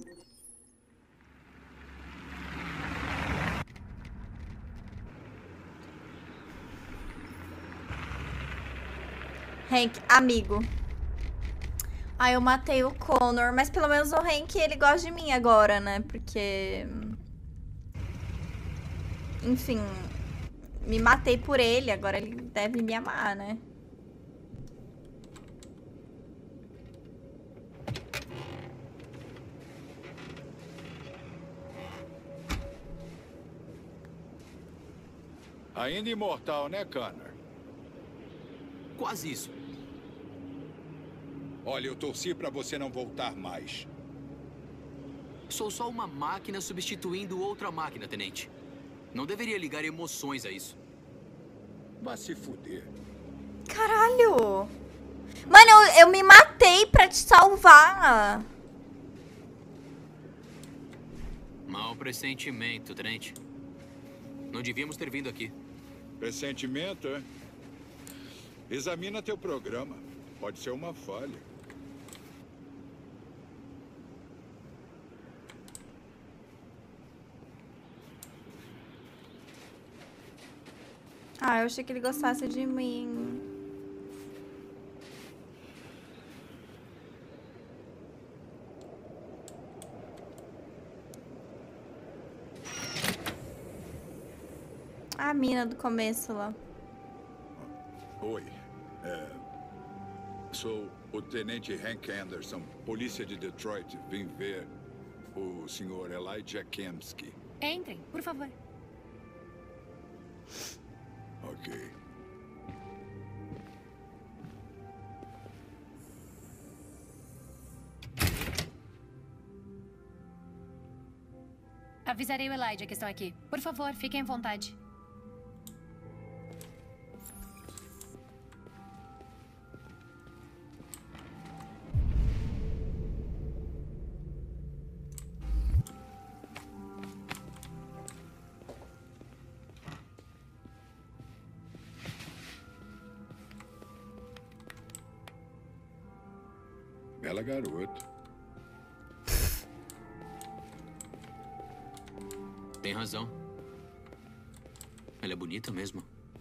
Hank, amigo. Ah, eu matei o Connor, mas pelo menos o Hank, ele gosta de mim agora, né? Porque... Enfim, me matei por ele, agora ele deve me amar, né? Ainda imortal, né, Connor? Quase isso. Olha, eu torci pra você não voltar mais. Sou só uma máquina substituindo outra máquina, tenente. Não deveria ligar emoções a isso. Vá se fuder. Caralho! Mano, eu, eu me matei pra te salvar. Mau pressentimento, tenente. Não devíamos ter vindo aqui. Pressentimento, é? Examina teu programa. Pode ser uma falha. Ah, eu achei que ele gostasse de mim. A mina do começo lá. Oi. É... Sou o Tenente Hank Anderson, polícia de Detroit. Vim ver o senhor Elijah Kemsky. Entrem, por favor. Ok. Avisarei o Elijah que estão aqui. Por favor, fiquem à vontade. Bela garota. Tem razão. Ela é bonita mesmo.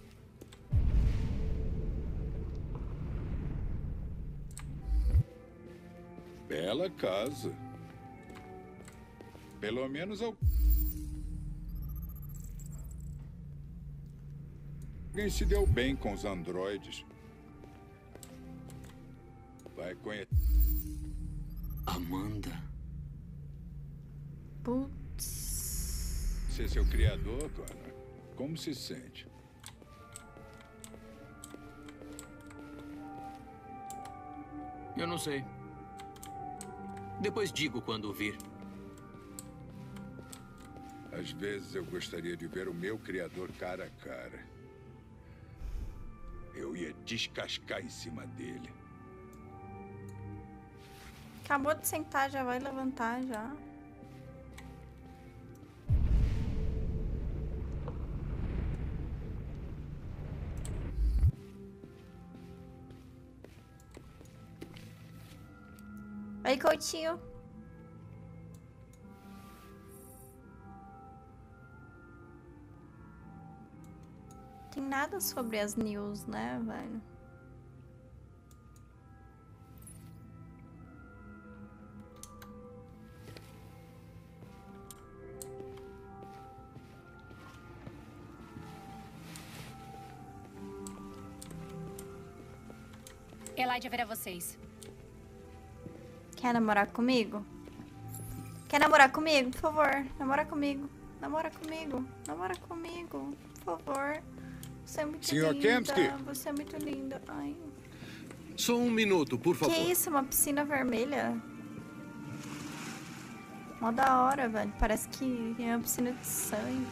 Bela casa. Pelo menos alguém se deu bem com os androides. Vai conhecer. Amanda. Putz. Ser seu criador, Connor. Como se sente? Eu não sei. Depois digo quando vir. Às vezes eu gostaria de ver o meu criador cara a cara. Eu ia descascar em cima dele. Acabou de sentar, já vai levantar já. Oi, Coutinho. Tem nada sobre as news, né, velho? Elijah verá vocês. Quer namorar comigo? Quer namorar comigo? Por favor, namora comigo. Namora comigo. Namora comigo. Por favor. Você é muito senhor linda. Kemsky. Você é muito linda. Ai. Só um minuto, por favor. Que isso? Uma piscina vermelha? Mó da hora, velho. Parece que é uma piscina de sangue.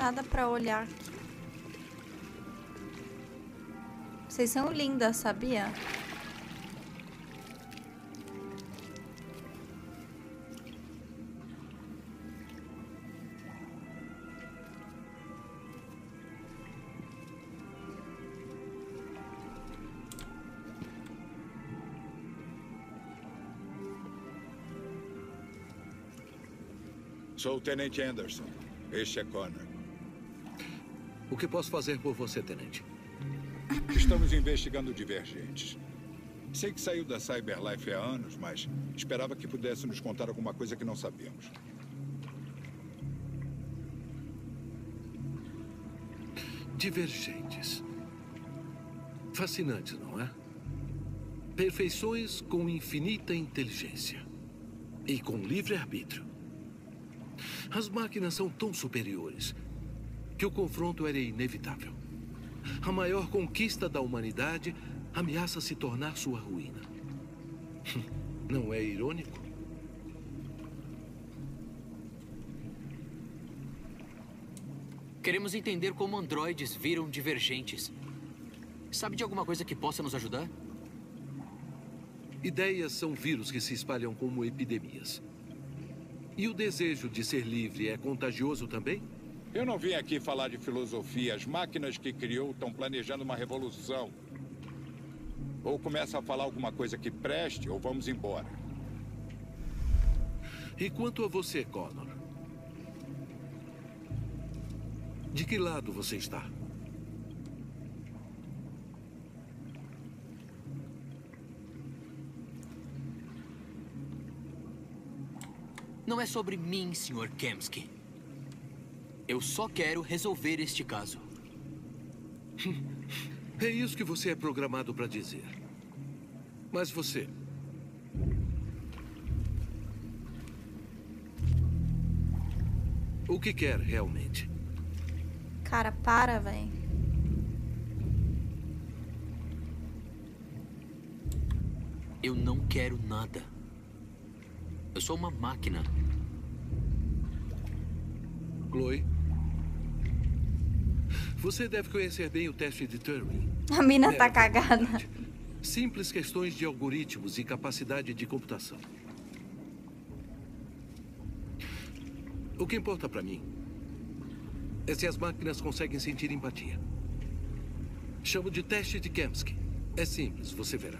nada pra olhar. Vocês são lindas, sabia? Sou o Tenente Anderson. Este é Connor. O que posso fazer por você, Tenente? Estamos investigando divergentes. Sei que saiu da Cyberlife há anos, mas esperava que pudesse nos contar alguma coisa que não sabíamos. Divergentes. Fascinante, não é? Perfeições com infinita inteligência. E com livre-arbítrio. As máquinas são tão superiores que o confronto era inevitável. A maior conquista da humanidade ameaça se tornar sua ruína. Não é irônico? Queremos entender como androides viram divergentes. Sabe de alguma coisa que possa nos ajudar? Ideias são vírus que se espalham como epidemias. E o desejo de ser livre é contagioso também? Eu não vim aqui falar de filosofia. As máquinas que criou estão planejando uma revolução. Ou começa a falar alguma coisa que preste, ou vamos embora. E quanto a você, Connor? De que lado você está? Não é sobre mim, senhor Kamski. Eu só quero resolver este caso. É isso que você é programado para dizer. Mas você... O que quer realmente? Cara, para, velho. Eu não quero nada. Eu sou uma máquina. Chloe? Você deve conhecer bem o teste de Turing. A mina É, tá cagada. Simples questões de algoritmos e capacidade de computação. O que importa para mim é se as máquinas conseguem sentir empatia. Chamo de teste de Kamski. É simples, você verá.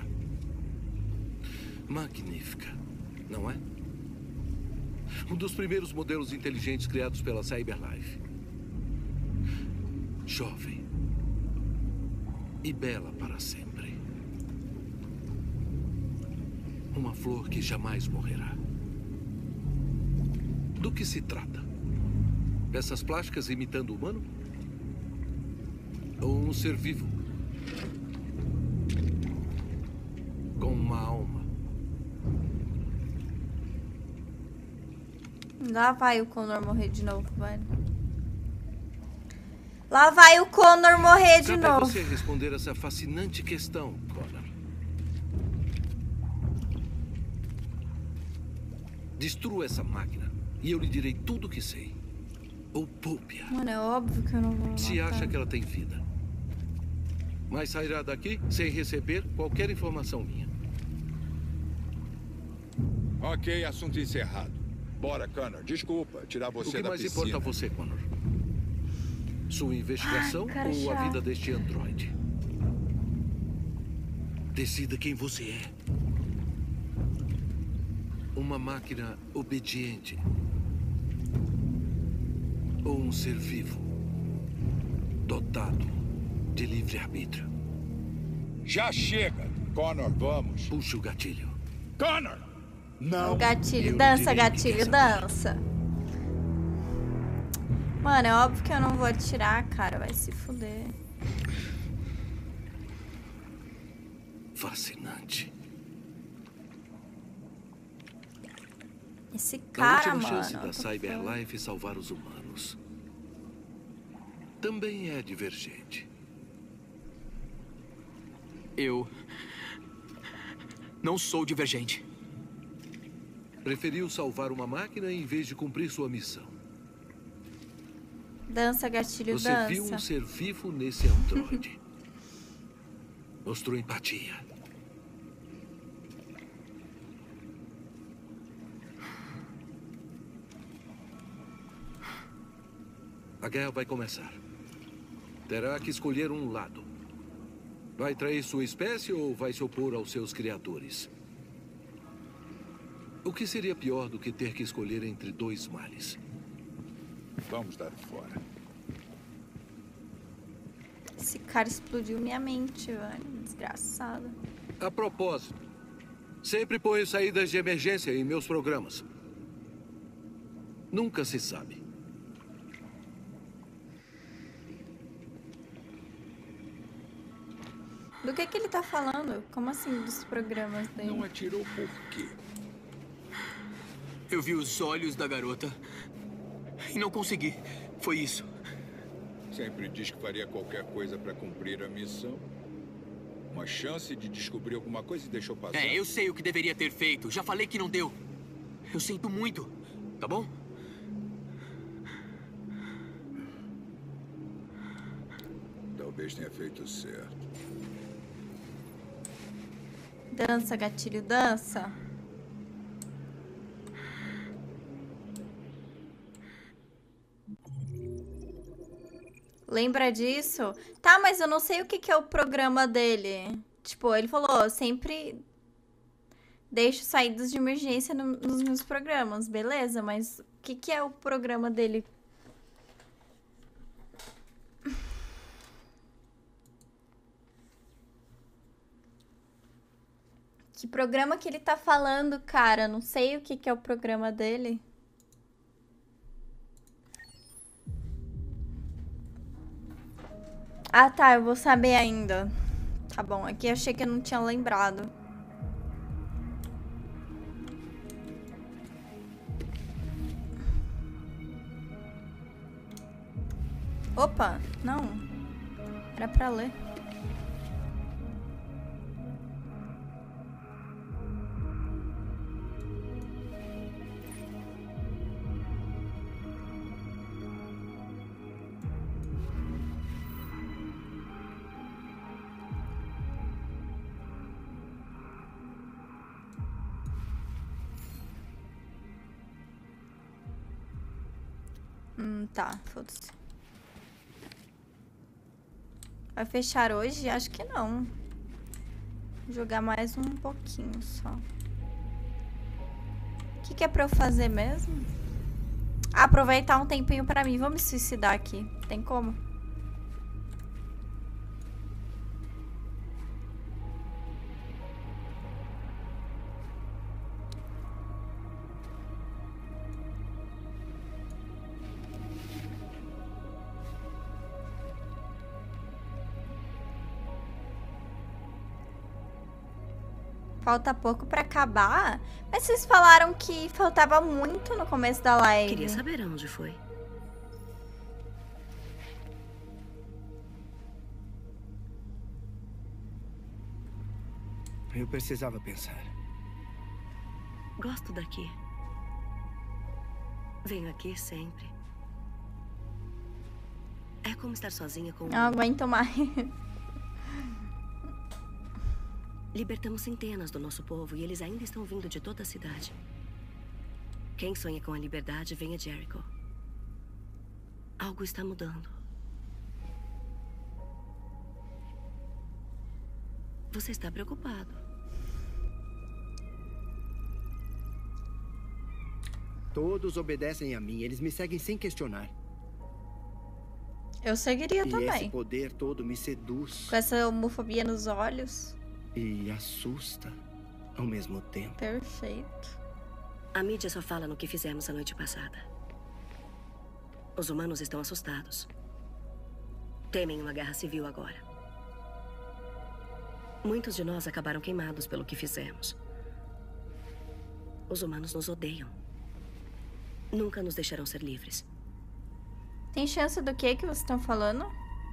Magnífica, não é? Um dos primeiros modelos inteligentes criados pela Cyberlife. Jovem. E bela para sempre. Uma flor que jamais morrerá. Do que se trata? Peças plásticas imitando o humano? Ou um ser vivo? Com uma alma? Lá vai o Connor morrer de novo, velho. Lá vai o Connor morrer de Cabe a novo. você responder essa fascinante questão, Connor. Destrua essa máquina e eu lhe direi tudo o que sei. Ou poupe-a. Mano, é óbvio que eu não vou Se matar. acha que ela tem vida. Mas sairá daqui sem receber qualquer informação minha. Ok, assunto encerrado. Bora, Connor. Desculpa, tirar você O que da mais piscina. importa a você, Connor? Sua investigação Ai, cara ou a chato. vida deste androide? Decida quem você é. Uma máquina obediente. Ou um ser vivo. Dotado de livre-arbítrio. Já chega. Connor, vamos. Puxa o gatilho. Connor! Não. O gatilho, Eu dança, direi que gatilho, quer dança. Mano, é óbvio que eu não vou atirar, cara. Vai se fuder. Fascinante. Esse A cara, última mano. chance da what the fuck? Cyberlife salvar os humanos. Também é divergente. Eu... não sou divergente. Preferiu salvar uma máquina em vez de cumprir sua missão. Dança, gatilho, Você dança. viu um ser vivo nesse androide. Mostrou empatia. A guerra vai começar. Terá que escolher um lado. Vai trair sua espécie ou vai se opor aos seus criadores? O que seria pior do que ter que escolher entre dois males? Vamos dar fora. Esse cara explodiu minha mente, velho. Desgraçado. A propósito, sempre ponho saídas de emergência em meus programas. Nunca se sabe. Do que que ele tá falando? Como assim, dos programas dele? Não atirou por quê? Eu vi os olhos da garota e não consegui. Foi isso. Sempre diz que faria qualquer coisa para cumprir a missão. Uma chance de descobrir alguma coisa e deixou passar. É, eu sei o que deveria ter feito. Já falei que não deu. Eu sinto muito. Tá bom? Talvez tenha feito certo. Dança, gatilho, dança. Lembra disso? Tá, mas eu não sei o que que é o programa dele. Tipo, ele falou, sempre deixo saídas de emergência no, nos meus programas. Beleza, mas o que que é o programa dele? Que programa que ele tá falando, cara? Não sei o que que é o programa dele. Ah, tá, eu vou saber ainda. Tá bom, aqui eu achei que eu não tinha lembrado. Opa, não. Era pra ler. Hum, tá, foda-se. Vai fechar hoje? Acho que não. Vou jogar mais um pouquinho só. O que que é pra eu fazer mesmo? Ah, aproveitar um tempinho pra mim. Vou me suicidar aqui. Tem como? Falta pouco pra acabar? Mas vocês falaram que faltava muito no começo da live. Queria saber onde foi. Eu precisava pensar. Gosto daqui. Venho aqui sempre. É como estar sozinha com... Não aguento mais. Libertamos centenas do nosso povo e eles ainda estão vindo de toda a cidade. Quem sonha com a liberdade, vem a Jericho. Algo está mudando. Você está preocupado. Todos obedecem a mim, eles me seguem sem questionar. Eu seguiria e também. Esse poder todo me seduz. Com essa homofobia nos olhos. E assusta ao mesmo tempo. Perfeito. A mídia só fala no que fizemos a noite passada. Os humanos estão assustados. Temem uma guerra civil agora. Muitos de nós acabaram queimados pelo que fizemos. Os humanos nos odeiam. Nunca nos deixarão ser livres. Tem chance do que que vocês estão falando?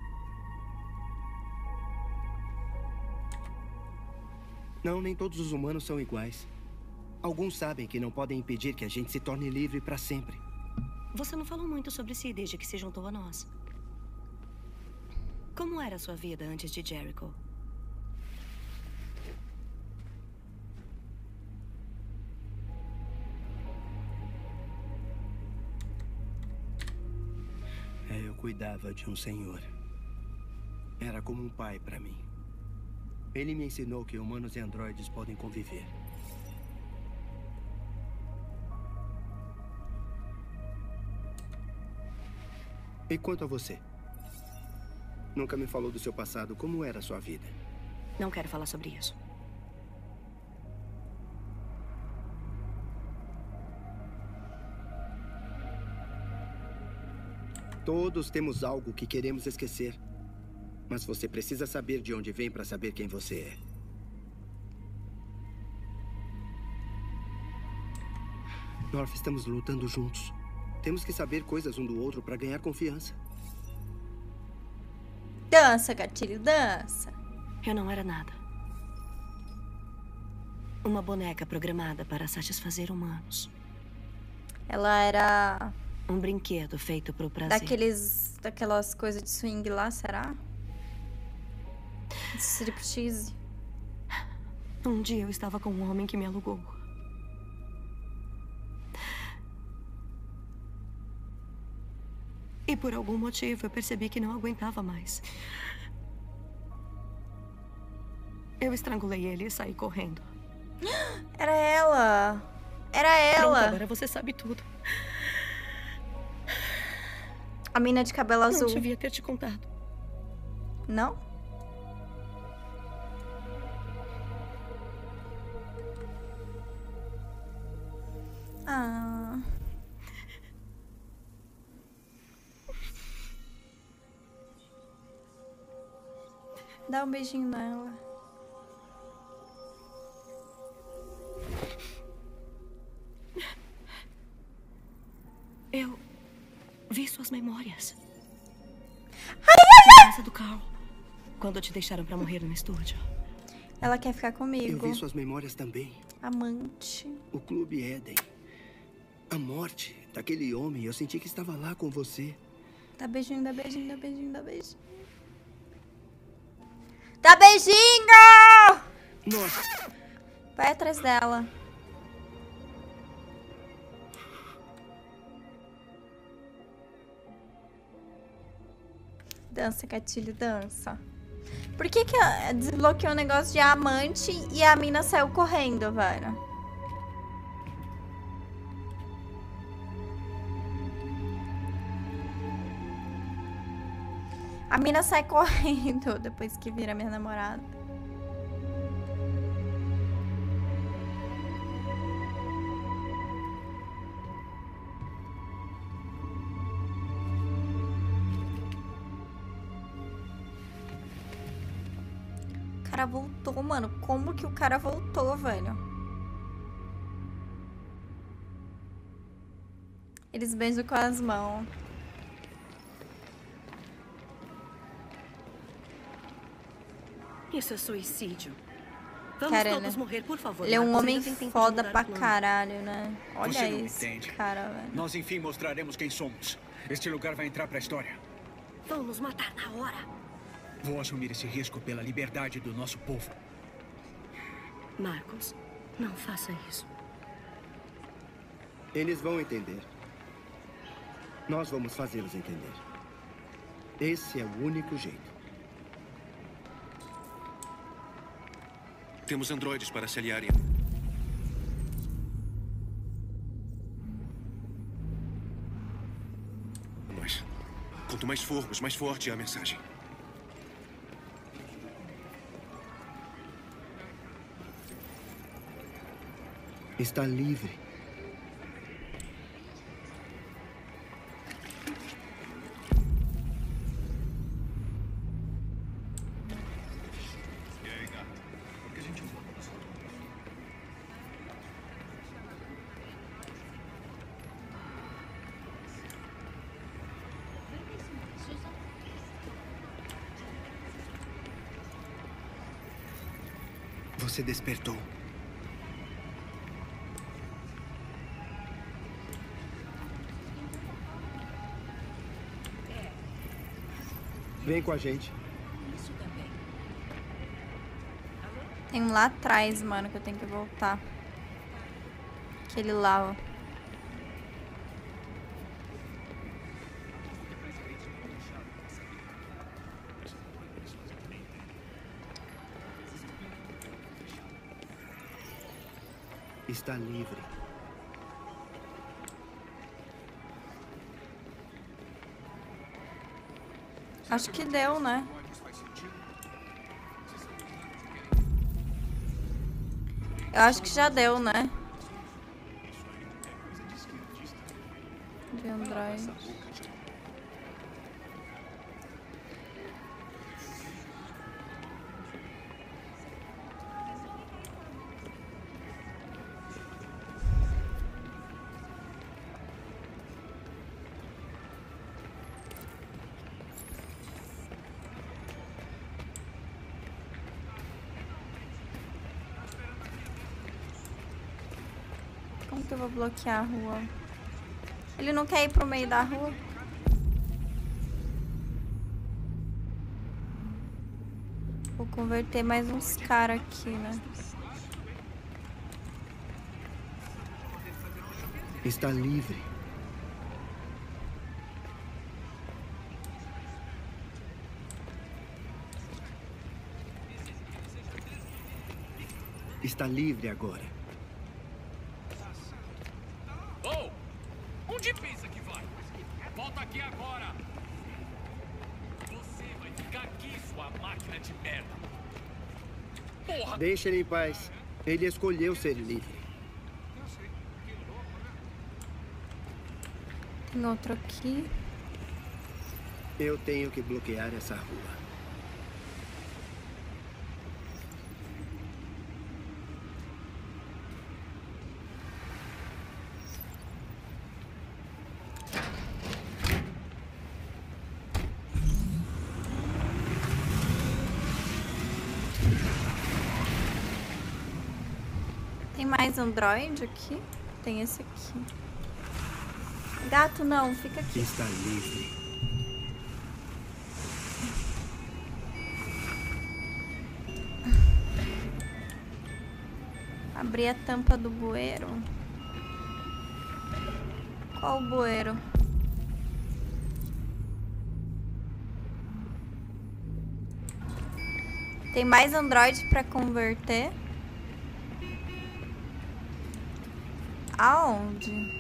Não, nem todos os humanos são iguais. Alguns sabem que não podem impedir que a gente se torne livre para sempre. Você não falou muito sobre si desde que se juntou a nós. Como era a sua vida antes de Jericho? É, eu cuidava de um senhor. Era como um pai para mim. Ele me ensinou que humanos e androides podem conviver. E quanto a você? Nunca me falou do seu passado. Como era a sua vida? Não quero falar sobre isso. Todos temos algo que queremos esquecer. Mas você precisa saber de onde vem para saber quem você é. North, estamos lutando juntos. Temos que saber coisas um do outro para ganhar confiança. Dança, gatilho, dança. Eu não era nada. Uma boneca programada para satisfazer humanos. Ela era... Um brinquedo feito pro prazer. Daqueles... Daquelas coisas de swing lá, será? Striptease. Um dia eu estava com um homem que me alugou. E por algum motivo eu percebi que não aguentava mais. Eu estrangulei ele e saí correndo. Era ela. Era ela. Pronto, agora você sabe tudo. A mina de cabelo azul. Não devia ter te contado. Não? Ah... Dá um beijinho nela. Eu vi suas memórias. Ai, ai, ai! Na casa do Carl. Quando te deixaram pra morrer no estúdio. Ela quer ficar comigo. Eu vi suas memórias também. Amante. O Clube Éden. A morte daquele homem. Eu senti que estava lá com você. Dá beijinho, dá beijinho, dá beijinho, dá beijinho. Dá beijinho! Nossa. Vai atrás dela. Dança, gatilho, dança. Por que que desbloqueou o negócio de amante e a mina saiu correndo, velho? A mina sai correndo depois que vira minha namorada. O cara voltou, mano. Como que o cara voltou, velho? Eles beijam com as mãos. Isso é suicídio. Vamos cara, todos né? morrer, por favor. Ele é um Marcos, homem ainda tem foda tempo pra de mudar de caralho, né? Olha Você não esse entende. cara, velho. Nós enfim mostraremos quem somos. Este lugar vai entrar pra história. Vão nos matar na hora. Vou assumir esse risco pela liberdade do nosso povo. Marcos, não faça isso. Eles vão entender. Nós vamos fazê-los entender. Esse é o único jeito. Temos androides para se aliarem. Nós. Quanto mais formos, mais forte é a mensagem. Está livre. Você despertou. Vem com a gente. Tem um lá atrás, mano, que eu tenho que voltar. Aquele lá, ó. Está livre. Acho que deu, né? Eu acho que já deu, né? De Android. Como que eu vou bloquear a rua? Ele não quer ir pro meio da rua? Vou converter mais uns caras aqui, né? Está livre. Está livre agora. Oh! Onde pensa que vai? Volta aqui agora! Você vai ficar aqui, sua máquina de merda! Porra! Deixa ele em paz. Ele escolheu ser livre. Tem outro aqui. Eu tenho que bloquear essa rua. Tem mais Android aqui? Tem esse aqui. Gato não, fica aqui. Está livre. Abrir a tampa do bueiro. Qual o bueiro? Tem mais Android pra converter? Aonde?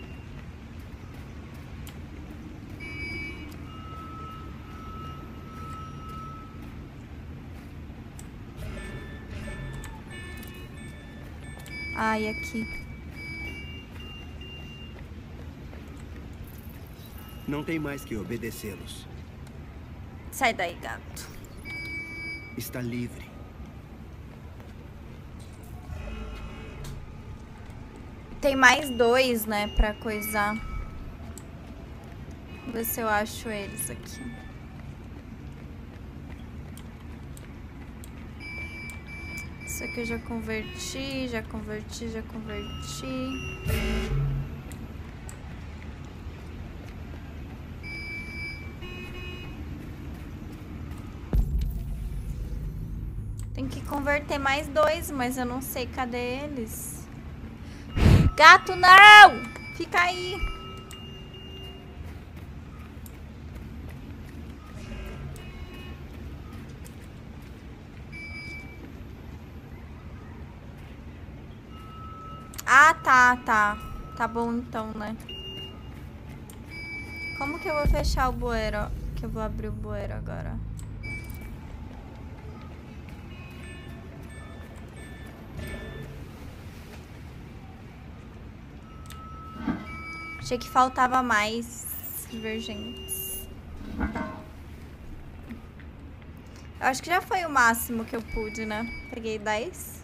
Ai, aqui. Não tem mais que obedecê-los. Sai daí, gato. Está livre. Tem mais dois, né, pra coisar. Vou ver se eu acho eles aqui. Isso aqui eu já converti, já converti, já converti. Tem que converter mais dois, mas eu não sei cadê eles. Gato, não! Fica aí. Ah, tá, tá. Tá bom então, né? Como que eu vou fechar o bueiro? Que eu vou abrir o bueiro agora. Achei que faltava mais divergentes. Eu acho que já foi o máximo que eu pude, né? Peguei dez.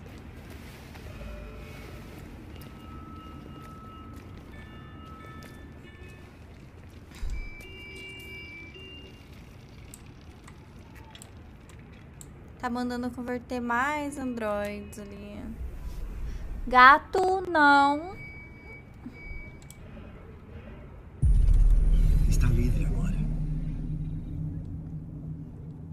Tá mandando converter mais androids ali. Gato, não. Está livre agora.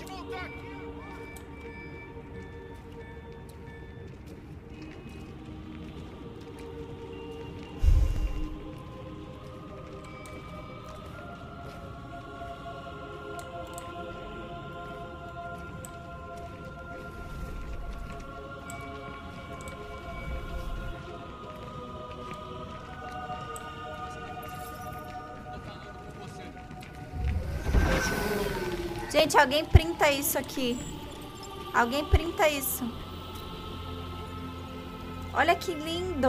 pode voltar aqui. Gente, alguém printa isso aqui. Alguém printa isso. Olha que lindo.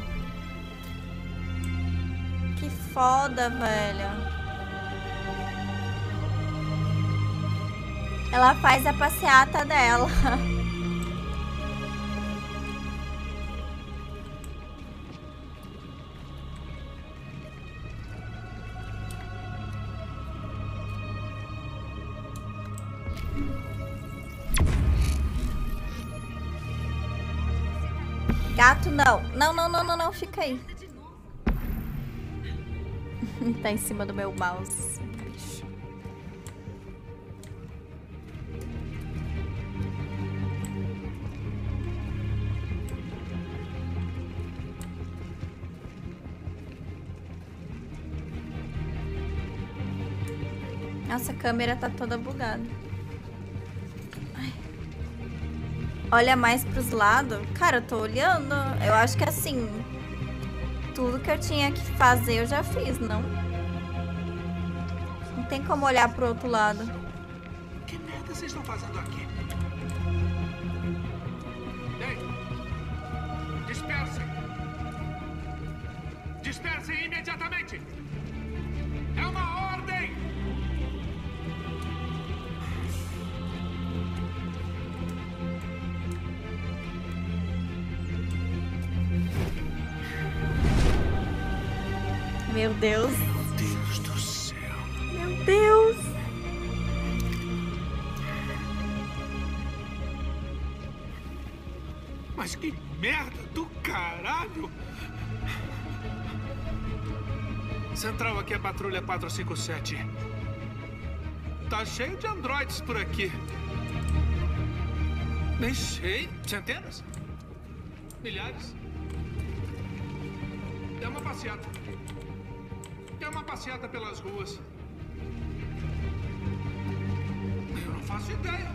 Que foda, velho. Ela faz a passeata dela. Gato, não. Não, não, não, não, não. Fica aí. Tá em cima do meu mouse. Nossa, a câmera tá toda bugada. Olha mais pros lados. Cara, eu tô olhando. Eu acho que assim, tudo que eu tinha que fazer eu já fiz, não? Não tem como olhar pro outro lado. Que merda vocês estão fazendo aqui? Ei! Dispersem! Dispersem imediatamente! É uma ordem! Meu Deus. Meu Deus do céu. Meu Deus. Mas que merda do caralho! Central, aqui é a patrulha quatro cinco sete. Tá cheio de androides por aqui. Nem sei. Centenas? Milhares? É uma passeata. É uma passeata pelas ruas. Eu não faço ideia.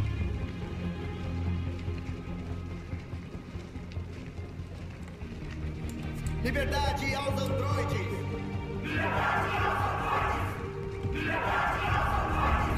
Liberdade aos androides! Liberdade aos androides! Liberdade aos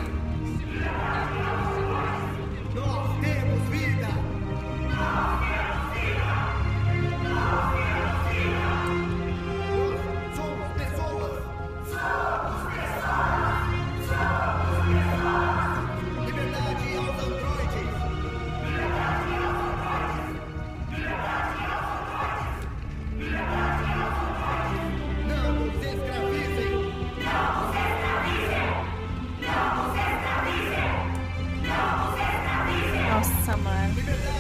androides! Nós temos vida! Nós temos vida! Nós temos vida! Nós somos pessoas! Somos pessoas! Somos pessoas! Liberdade aos androides! Liberdade aos androides! Liberdade aos androides! Liberdade aos androides! Não nos escravizem! Não nos escravizem! Não nos escravizem! Não nos escravizem! Nossa, mano.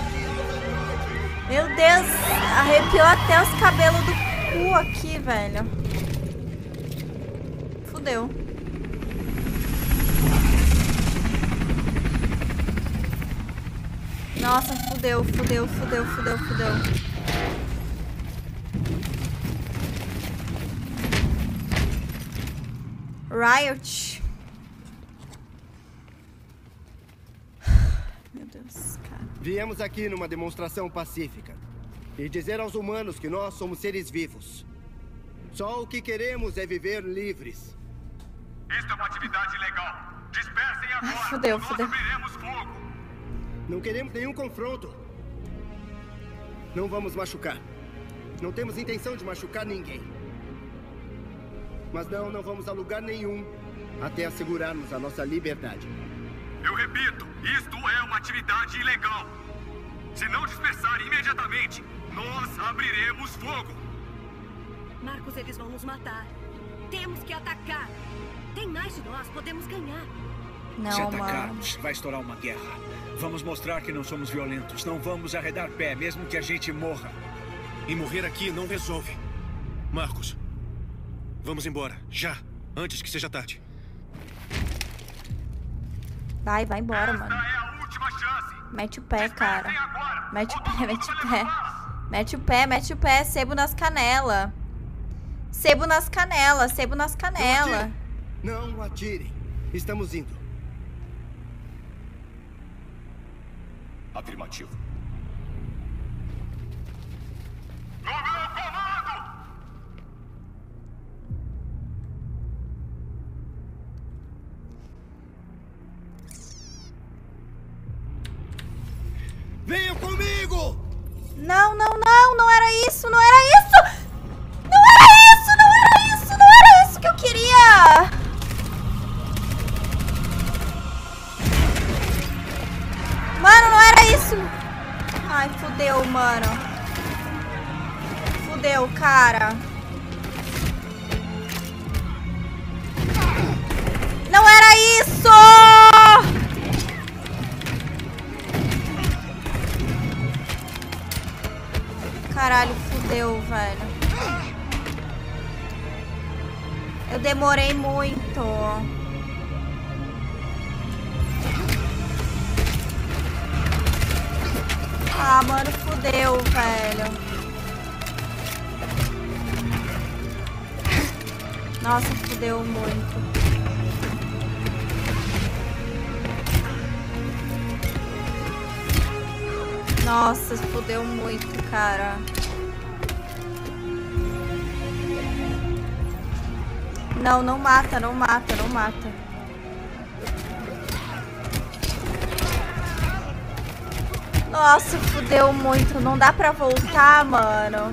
Meu Deus, arrepiou até os cabelos do cu aqui, velho. Fudeu. Nossa, fudeu, fudeu, fudeu, fudeu, fudeu. Riot. Meu Deus, cara. Viemos aqui numa demonstração pacífica e dizer aos humanos que nós somos seres vivos. Só o que queremos é viver livres. Isto é uma atividade ilegal. Dispersem agora. Ai, fudeu, Nós fudeu. abriremos fogo. Não queremos nenhum confronto. Não vamos machucar. Não temos intenção de machucar ninguém. Mas não, não vamos a lugar nenhum até assegurarmos a nossa liberdade. Eu repito, isto é uma atividade ilegal. Se não dispersarem imediatamente, nós abriremos fogo. Marcos, eles vão nos matar. Temos que atacar. Tem mais de nós, podemos ganhar. Não, Se atacarmos, vai estourar uma guerra. Vamos mostrar que não somos violentos. Não vamos arredar pé, mesmo que a gente morra. E morrer aqui não resolve. Marcos, vamos embora, já, antes que seja tarde. Vai, vai embora, mano. É a última chance. Mete o pé, cara. Mete o pé, mete o pé. Mete o pé, mete o pé. Sebo nas canelas. Sebo nas canelas, sebo nas canelas. Não atirem. Estamos indo. Afirmativo. No meu comando! Venham comigo! Não, não, não, não era isso, não era isso! Não era isso, não era isso, não era isso que eu queria! Mano, não era isso! Ai, fudeu, mano. Fudeu, cara. Não era isso! Caralho, fudeu, velho. Eu demorei muito. Ah, mano, fudeu, velho. Nossa, fudeu muito. Nossa, fudeu muito, cara. Não, não mata, não mata, não mata. Nossa, fudeu muito. Não dá pra voltar, mano.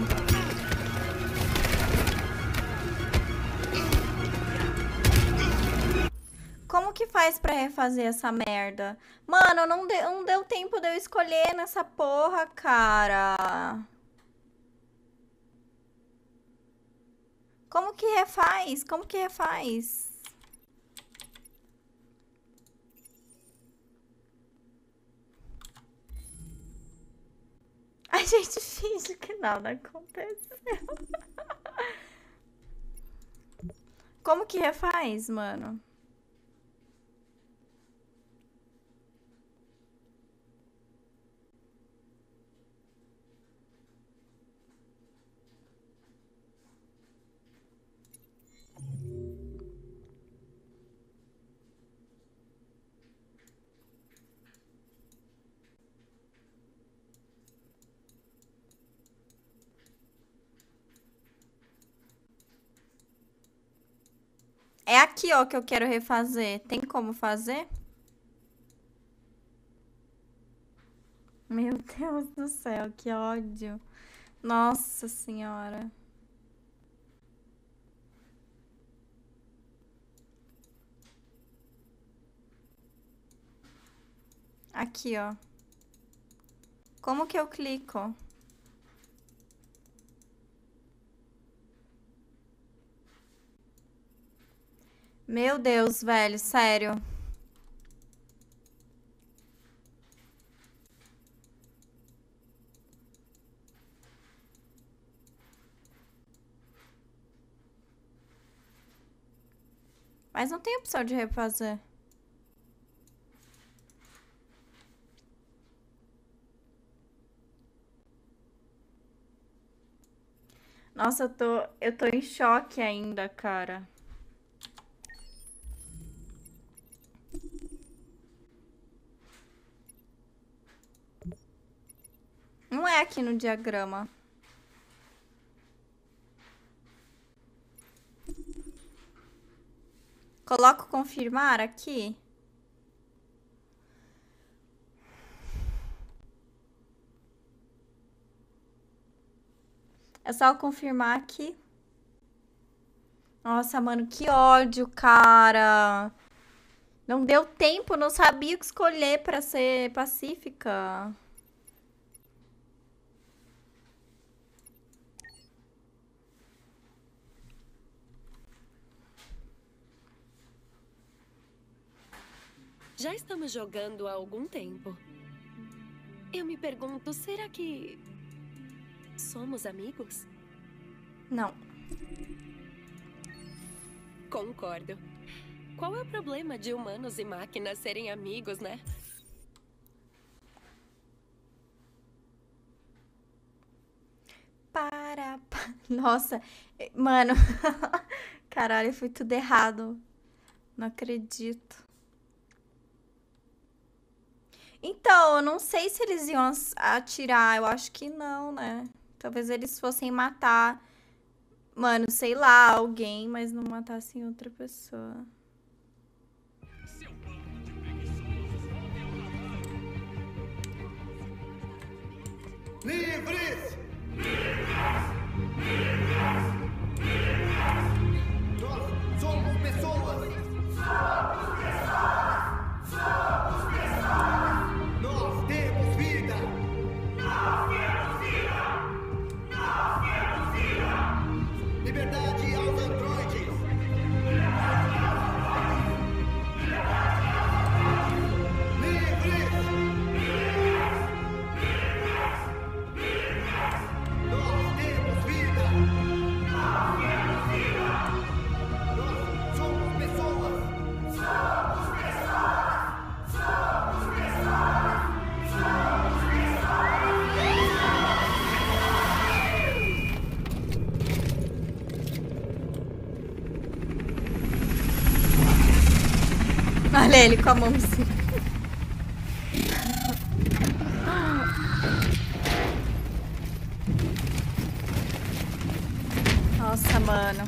Como que faz pra refazer essa merda? Mano, não deu, não deu tempo de eu escolher nessa porra, cara. Como que refaz? Como que refaz? A gente finge que nada aconteceu. Como que refaz, mano? É aqui, ó, que eu quero refazer. Tem como fazer? Meu Deus do céu, que ódio. Nossa senhora. Aqui, ó. Como que eu clico? Meu Deus, velho, sério. Mas não tem opção de refazer. Nossa, eu tô, eu tô em choque ainda, cara. Não é aqui no diagrama. Coloco confirmar aqui. É só confirmar aqui. Nossa, mano, que ódio, cara. Não deu tempo, não sabia o que escolher pra ser pacífica. Já estamos jogando há algum tempo. Eu me pergunto, será que somos amigos? Não. Concordo. Qual é o problema de humanos e máquinas serem amigos, né? Para, pa- Nossa, eh, mano. Caralho, foi tudo errado. Não acredito. Então, eu não sei se eles iam as- atirar. Eu acho que não, né? Talvez eles fossem matar, mano, sei lá, alguém, mas não matassem outra pessoa. Livres! Nós somos pessoas! Somos pessoas! Somos pessoas! Nós temos vida! Nós temos vida! Nós temos vida! Liberdade aos androides! Liberdade aos androides! Liberdade aos androides! Livres! Nós temos vida! Nós temos vida! Nós somos pessoas! Somos pessoas! Somos pessoas! Somos pessoas! Olha ele com a mãozinha. Nossa, mano.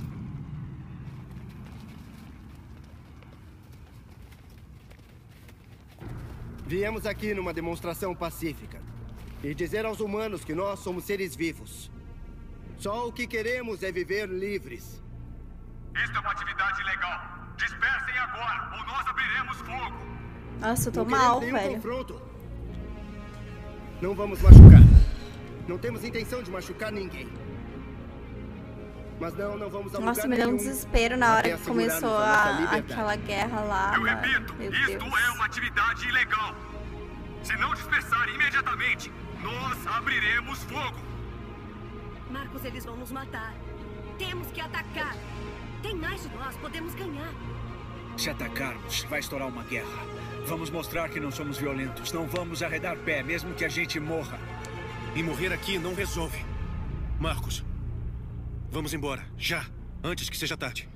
Viemos aqui numa demonstração pacífica e dizer aos humanos que nós somos seres vivos. Só o que queremos é viver livres. Isto é uma atividade ilegal. Dispersem agora, ou nós abriremos fogo. Nossa, eu tô Não mal, queremos nenhum velho. confronto. Não vamos machucar. Não temos intenção de machucar ninguém. Mas não, não vamos a Nossa, lugar me deu um nenhum desespero na hora até que começou assegurarmos a nossa a, liberdade. aquela guerra lá, Eu mano. repito, Meu isto Deus. é uma atividade ilegal. Se não dispersarem imediatamente, nós abriremos fogo. Marcos, eles vão nos matar. Temos que atacar. Tem mais de nós, podemos ganhar. Se atacarmos, vai estourar uma guerra. Vamos mostrar que não somos violentos. Não vamos arredar pé, mesmo que a gente morra. E morrer aqui não resolve. Marcos, vamos embora, já, antes que seja tarde.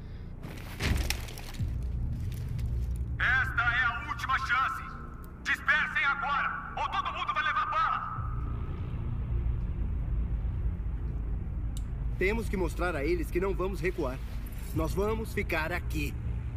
Esta é a última chance. Dispersem agora, ou todo mundo vai levar bala. Temos que mostrar a eles que não vamos recuar. Nós vamos ficar aqui.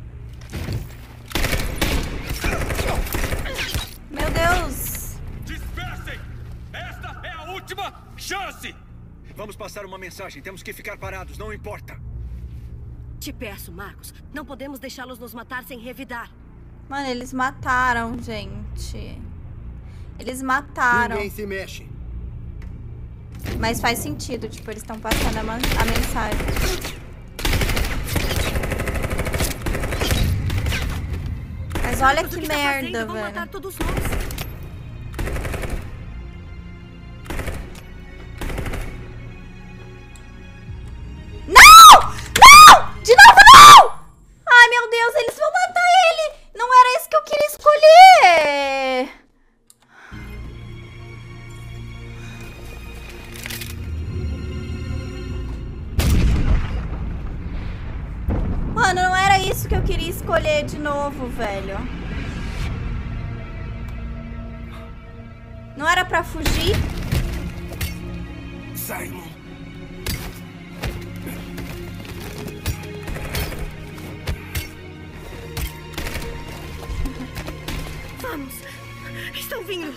Meu Deus! Dispersem! Esta é a última chance! Vamos passar uma mensagem. Temos que ficar parados, não importa. Te peço, Marcos, não podemos deixá-los nos matar sem revidar. Mano, eles mataram, gente. Eles mataram. Ninguém se mexe. Mas faz sentido, tipo, eles estão passando a, man- a mensagem. Mas olha Marcos, o que tá fazendo? merda, Vão velho. matar todos nós. Não! Não! De novo, não! Ai, meu Deus, eles vão matar ele! Não era isso que eu queria escolher! Mano, não era isso que eu queria escolher de novo, velho. Não era pra fugir? Simon. Vamos. Estão vindo.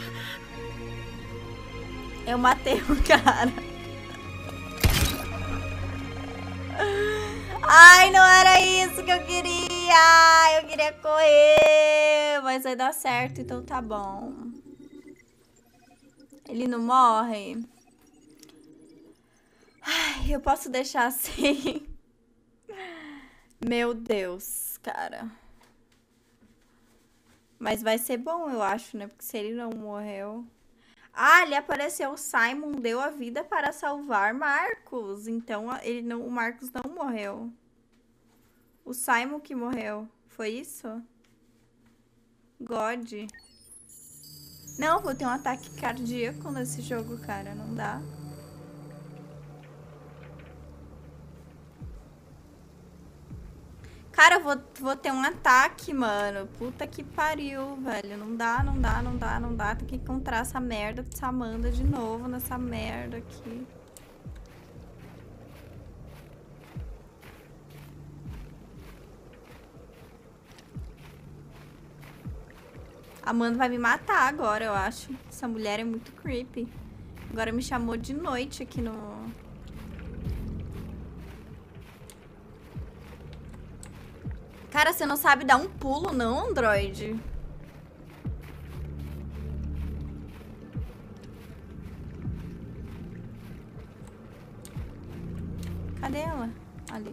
Eu matei o cara. Ai, não era isso que eu queria. Eu queria correr. Mas vai dar certo, então tá bom. Ele não morre? Ai, eu posso deixar assim. Meu Deus, cara. Mas vai ser bom, eu acho, né? Porque se ele não morreu... Ah, ali apareceu o Simon, deu a vida para salvar Marcos. Então, ele não, o Marcos não morreu. O Simon que morreu. Foi isso? God. Não, vou ter um ataque cardíaco nesse jogo, cara. Não dá. Cara, eu vou, vou ter um ataque, mano. Puta que pariu, velho. Não dá, não dá, não dá, não dá. Tem que encontrar essa merda dessa Amanda de novo nessa merda aqui. A Amanda vai me matar agora, eu acho. Essa mulher é muito creepy. Agora me chamou de noite aqui no... Cara, você não sabe dar um pulo, não, Android? Cadê ela? Ali.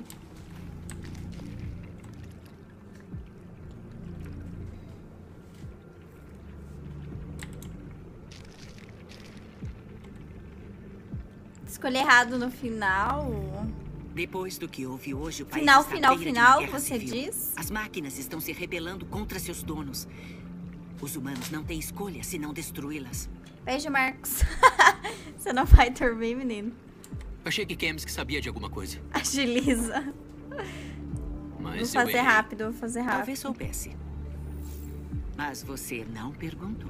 Escolhi errado no final. Depois do que houve hoje, o país Final, está final, à beira de final, uma guerra você civil. diz? As máquinas estão se rebelando contra seus donos. Os humanos não têm escolha se não destruí-las. Beijo, Marcos. Você não vai dormir, menino? Achei que Kamsk sabia de alguma coisa. Agiliza. Mas vou eu fazer errei. rápido, vou fazer rápido. Talvez soubesse. Mas você não perguntou.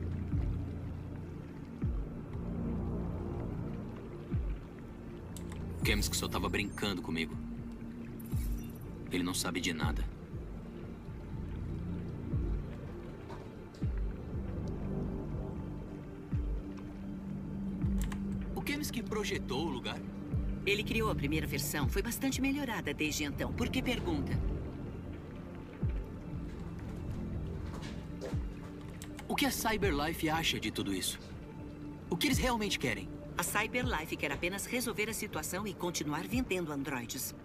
Kamsk só tava brincando comigo. Ele não sabe de nada. O Kamsk projetou o lugar? Ele criou a primeira versão. Foi bastante melhorada desde então. Por que pergunta? O que a Cyberlife acha de tudo isso? O que eles realmente querem? A Cyberlife quer apenas resolver a situação e continuar vendendo androides.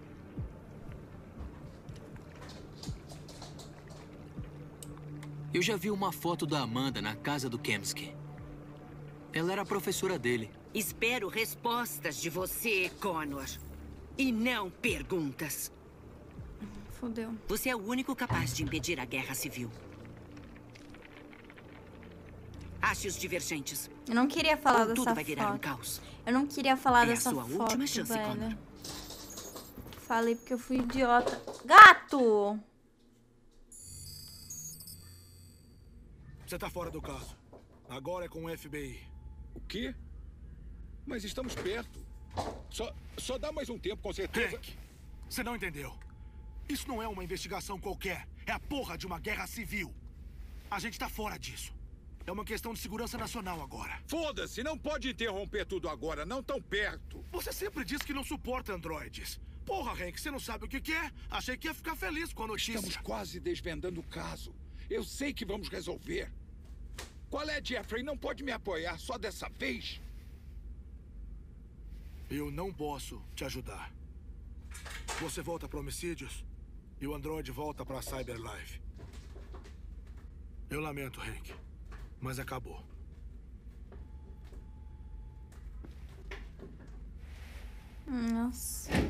Eu já vi uma foto da Amanda na casa do Kamsk. Ela era a professora dele. Espero respostas de você, Connor. E não perguntas. Fodeu. Você é o único capaz de impedir a guerra civil. Ache os divergentes. Eu não queria falar Ou dessa tudo vai virar foto. um caos. Eu não queria falar É a dessa sua foto, última chance, velho. Connor. Falei porque eu fui idiota. Gato! Você tá fora do caso. Agora é com o F B I. O quê? Mas estamos perto. Só, só dá mais um tempo, com certeza. Hank, você não entendeu. Isso não é uma investigação qualquer. É a porra de uma guerra civil. A gente tá fora disso. É uma questão de segurança nacional agora. Foda-se, não pode interromper tudo agora, não tão perto. Você sempre diz que não suporta androides. Porra, Hank, você não sabe o que quer? Achei que ia ficar feliz com a notícia. Estamos quase desvendando o caso. Eu sei que vamos resolver. Qual é, Jeffrey? Não pode me apoiar só dessa vez? Eu não posso te ajudar. Você volta para Homicídios e o androide volta para Cyberlife. Eu lamento, Hank, mas acabou. Nossa.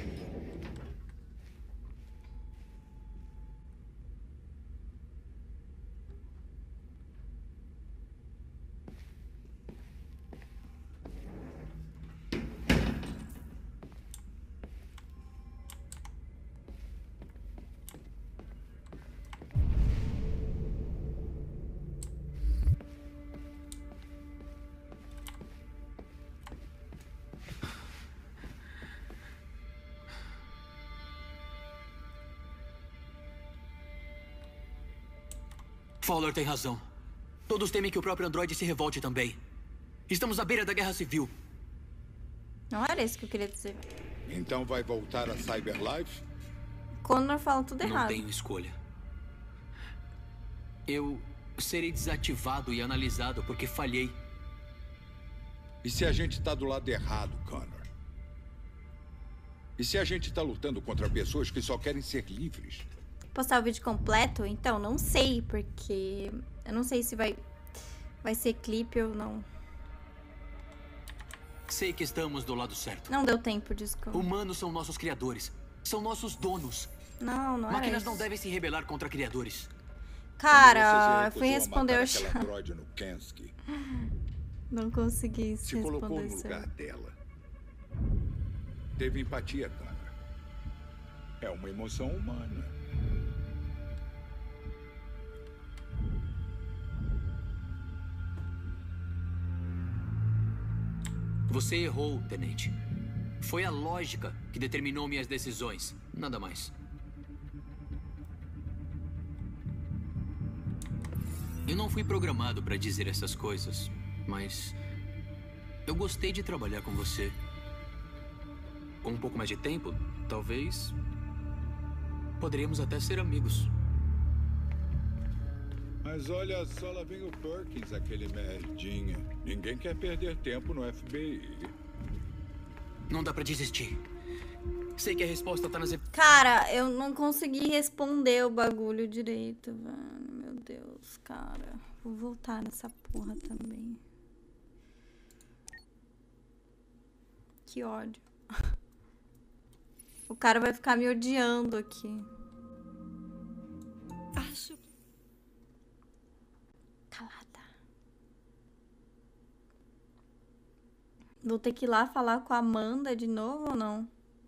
Fowler tem razão. Todos temem que o próprio androide se revolte também. Estamos à beira da guerra civil. Não era isso que eu queria dizer. Então vai voltar a Cyberlife? Connor fala tudo Não errado. tenho escolha. Eu serei desativado e analisado porque falhei. E se a gente tá do lado errado, Connor? E se a gente tá lutando contra pessoas que só querem ser livres? Postar o vídeo completo? Então, não sei, porque eu não sei se vai, vai ser clipe ou não. Sei que estamos do lado certo. Não deu tempo, desculpa. Humanos são nossos criadores. São nossos donos. Não, não era Máquinas isso. não devem se rebelar contra criadores. Cara, eu fui responder o aquela chat. androide no Kensky, Não consegui se responder colocou no isso. lugar dela. Teve empatia, cara. É uma emoção humana. Você errou, Tenente. Foi a lógica que determinou minhas decisões. Nada mais. Eu não fui programado para dizer essas coisas, mas eu gostei de trabalhar com você. Com um pouco mais de tempo, talvez poderíamos até ser amigos. Mas olha só, lá vem o Perkins, aquele merdinha. Ninguém quer perder tempo no F B I. Não dá pra desistir. Sei que a resposta tá nas... Cara, eu não consegui responder o bagulho direito, velho. Meu Deus, cara. Vou voltar nessa porra também. Que ódio. O cara vai ficar me odiando aqui. Acho. Calada. Vou ter que ir lá falar com a Amanda de novo ou não?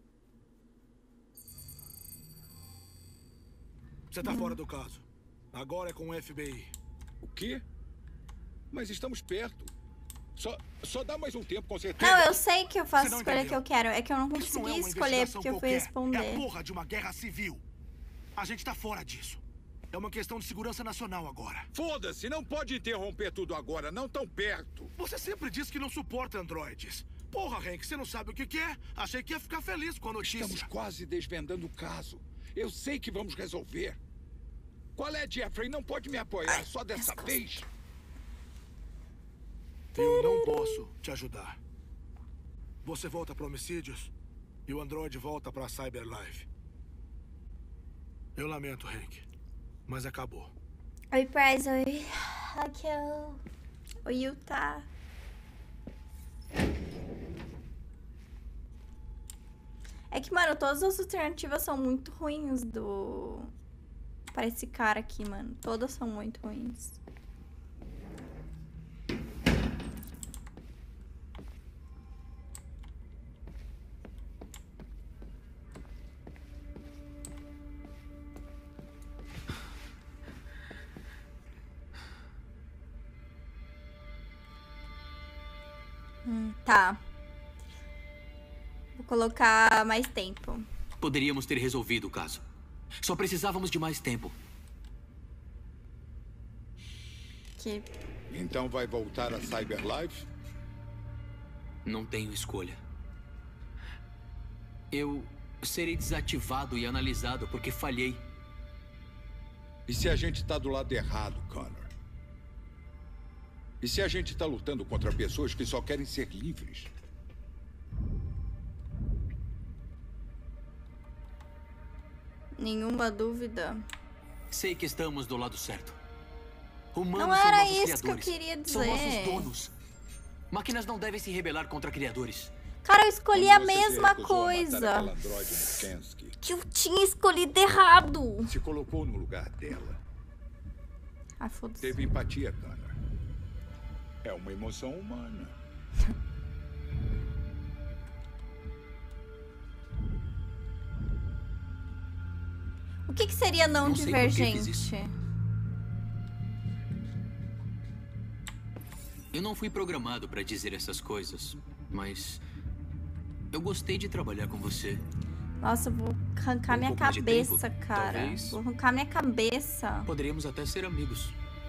Você tá fora do caso. Agora é com o F B I. O quê? Mas estamos perto. Só, só dá mais um tempo, com certeza. Não, eu sei que eu faço Você a não escolha entendeu. que eu quero. É que eu não Isso não é consegui uma escolher investigação porque eu fui qualquer. responder. É a porra de uma guerra civil. A gente tá fora disso. É uma questão de segurança nacional agora. Foda-se, não pode interromper tudo agora, não tão perto. Você sempre disse que não suporta androides. Porra, Hank, você não sabe o que que é? Achei que ia ficar feliz com a notícia. Estamos quase desvendando o caso. Eu sei que vamos resolver. Qual é, Jeffrey? Não pode me apoiar só dessa vez? Eu não posso te ajudar. Você volta para Homicídios e o androide volta para Cyberlife. Eu lamento, Hank, mas acabou. Oi, Price. Oi, Raquel. Oi, Utah. É que, mano, todas as alternativas são muito ruins do... Pra esse cara aqui, mano. Todas são muito ruins. Hum, tá. Vou colocar mais tempo. Poderíamos ter resolvido o caso. Só precisávamos de mais tempo. Que... Então vai voltar a Cyberlife? Não tenho escolha. Eu serei desativado e analisado porque falhei. E se a gente tá do lado errado, Connor? E se a gente tá lutando contra pessoas que só querem ser livres? Nenhuma dúvida. Sei que estamos do lado certo. Humanos Não era são nossos isso que eu criadores. queria São nossos dizer. donos. Máquinas não devem se rebelar contra criadores. Cara, eu escolhi Quando a você se mesma recusou a matar coisa. aquela androide no Kensky, Que eu tinha escolhido errado. se colocou no lugar dela. Ah, foda-se. Teve empatia, Connor. É uma emoção humana. O que, que seria não, Não sei por que fiz divergente? isso. Eu não fui programado para dizer essas coisas, mas eu gostei de trabalhar com você. Nossa, eu vou arrancar Um minha pouco mais de cabeça, tempo, cara. talvez. Vou arrancar minha cabeça. Poderíamos até ser amigos.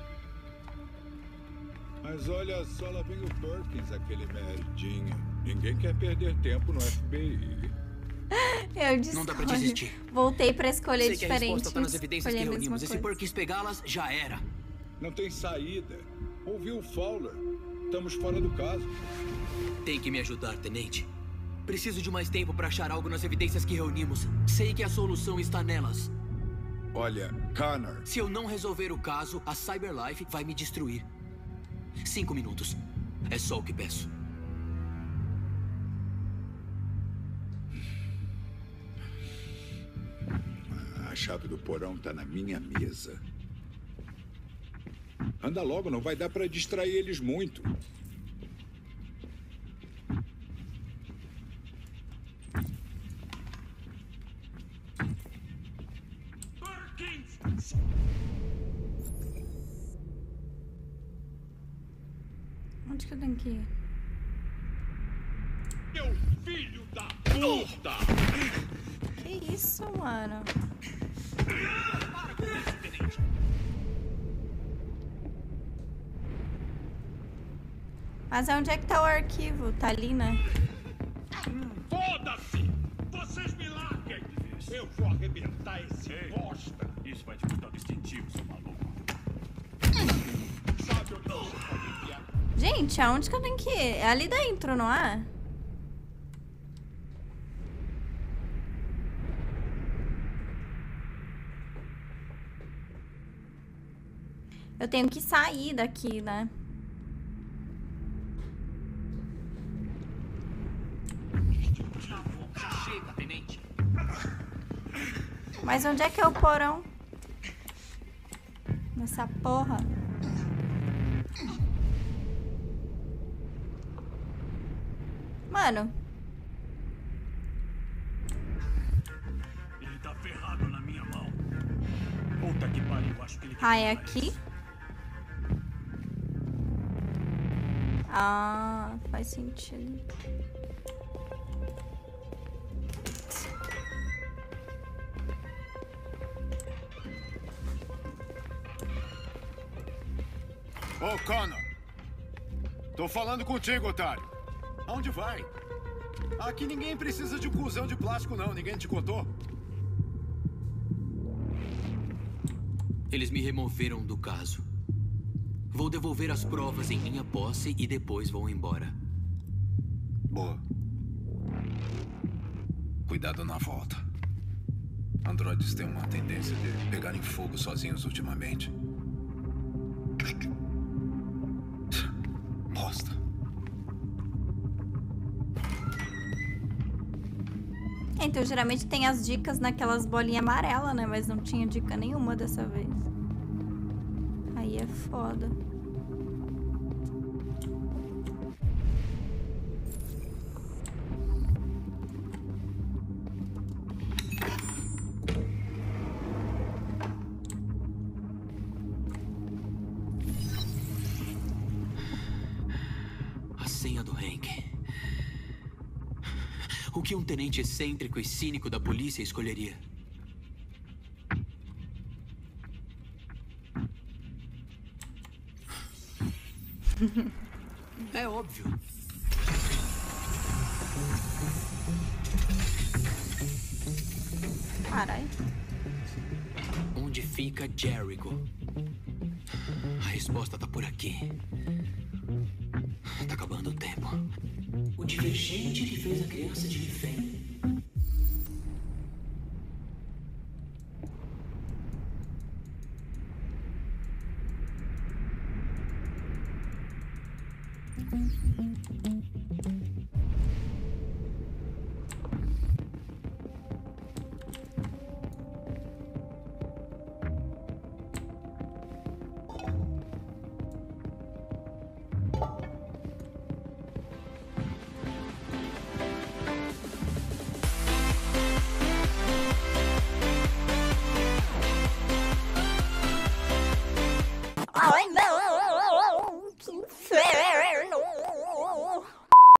Mas olha só, lá vem o Perkins, aquele merdinha. Ninguém quer perder tempo no F B I. Eu disse. Não dá pra desistir. Voltei pra escolher Sei que a diferente. resposta tá nas evidências que escolhi a mesma reunimos. Esse coisa. Perkins pegá-las já era. Não tem saída. Ouviu o Fowler? Estamos fora do caso. Tem que me ajudar, Tenente. Preciso de mais tempo para achar algo nas evidências que reunimos. Sei que a solução está nelas. Olha, Connor. Se eu não resolver o caso, a Cyberlife vai me destruir. Cinco minutos. É só o que peço. A chave do porão tá na minha mesa. Anda logo, não vai dar pra distrair eles muito. Onde que eu tenho que ir? Meu filho da puta! Que isso, mano? Mas onde é que tá o arquivo? Tá ali, né? Foda-se! Vocês me larguem! Eu vou arrebentar esse bosta! Isso vai te custar o distintivo, seu maluco. Sabe onde você pode enviar? Gente, aonde que eu tenho que ir? É ali dentro, não é? Eu tenho que sair daqui, né? Chega, tenente! Mas onde é que é o porão? Nessa porra. Mano. Ele tá ferrado na minha mão. Puta que pariu, acho que ele... Ah, é aqui? Ah, faz sentido. Ô, Connor! Tô falando contigo, otário. Aonde vai? Aqui ninguém precisa de um cuzão de plástico, não. Ninguém te contou? Eles me removeram do caso. Vou devolver as provas em minha posse e depois vou embora. Boa. Cuidado na volta. Androides têm uma tendência de pegarem fogo sozinhos ultimamente. Bosta. Então, geralmente tem as dicas naquelas bolinhas amarelas, né? Mas não tinha dica nenhuma dessa vez. Aí é foda. A senha do Hank. O que um tenente excêntrico e cínico da polícia escolheria? É óbvio. Caralho. Onde fica Jericho? A resposta tá por aqui. Tá acabando o tempo. O divergente que fez a criança de refém.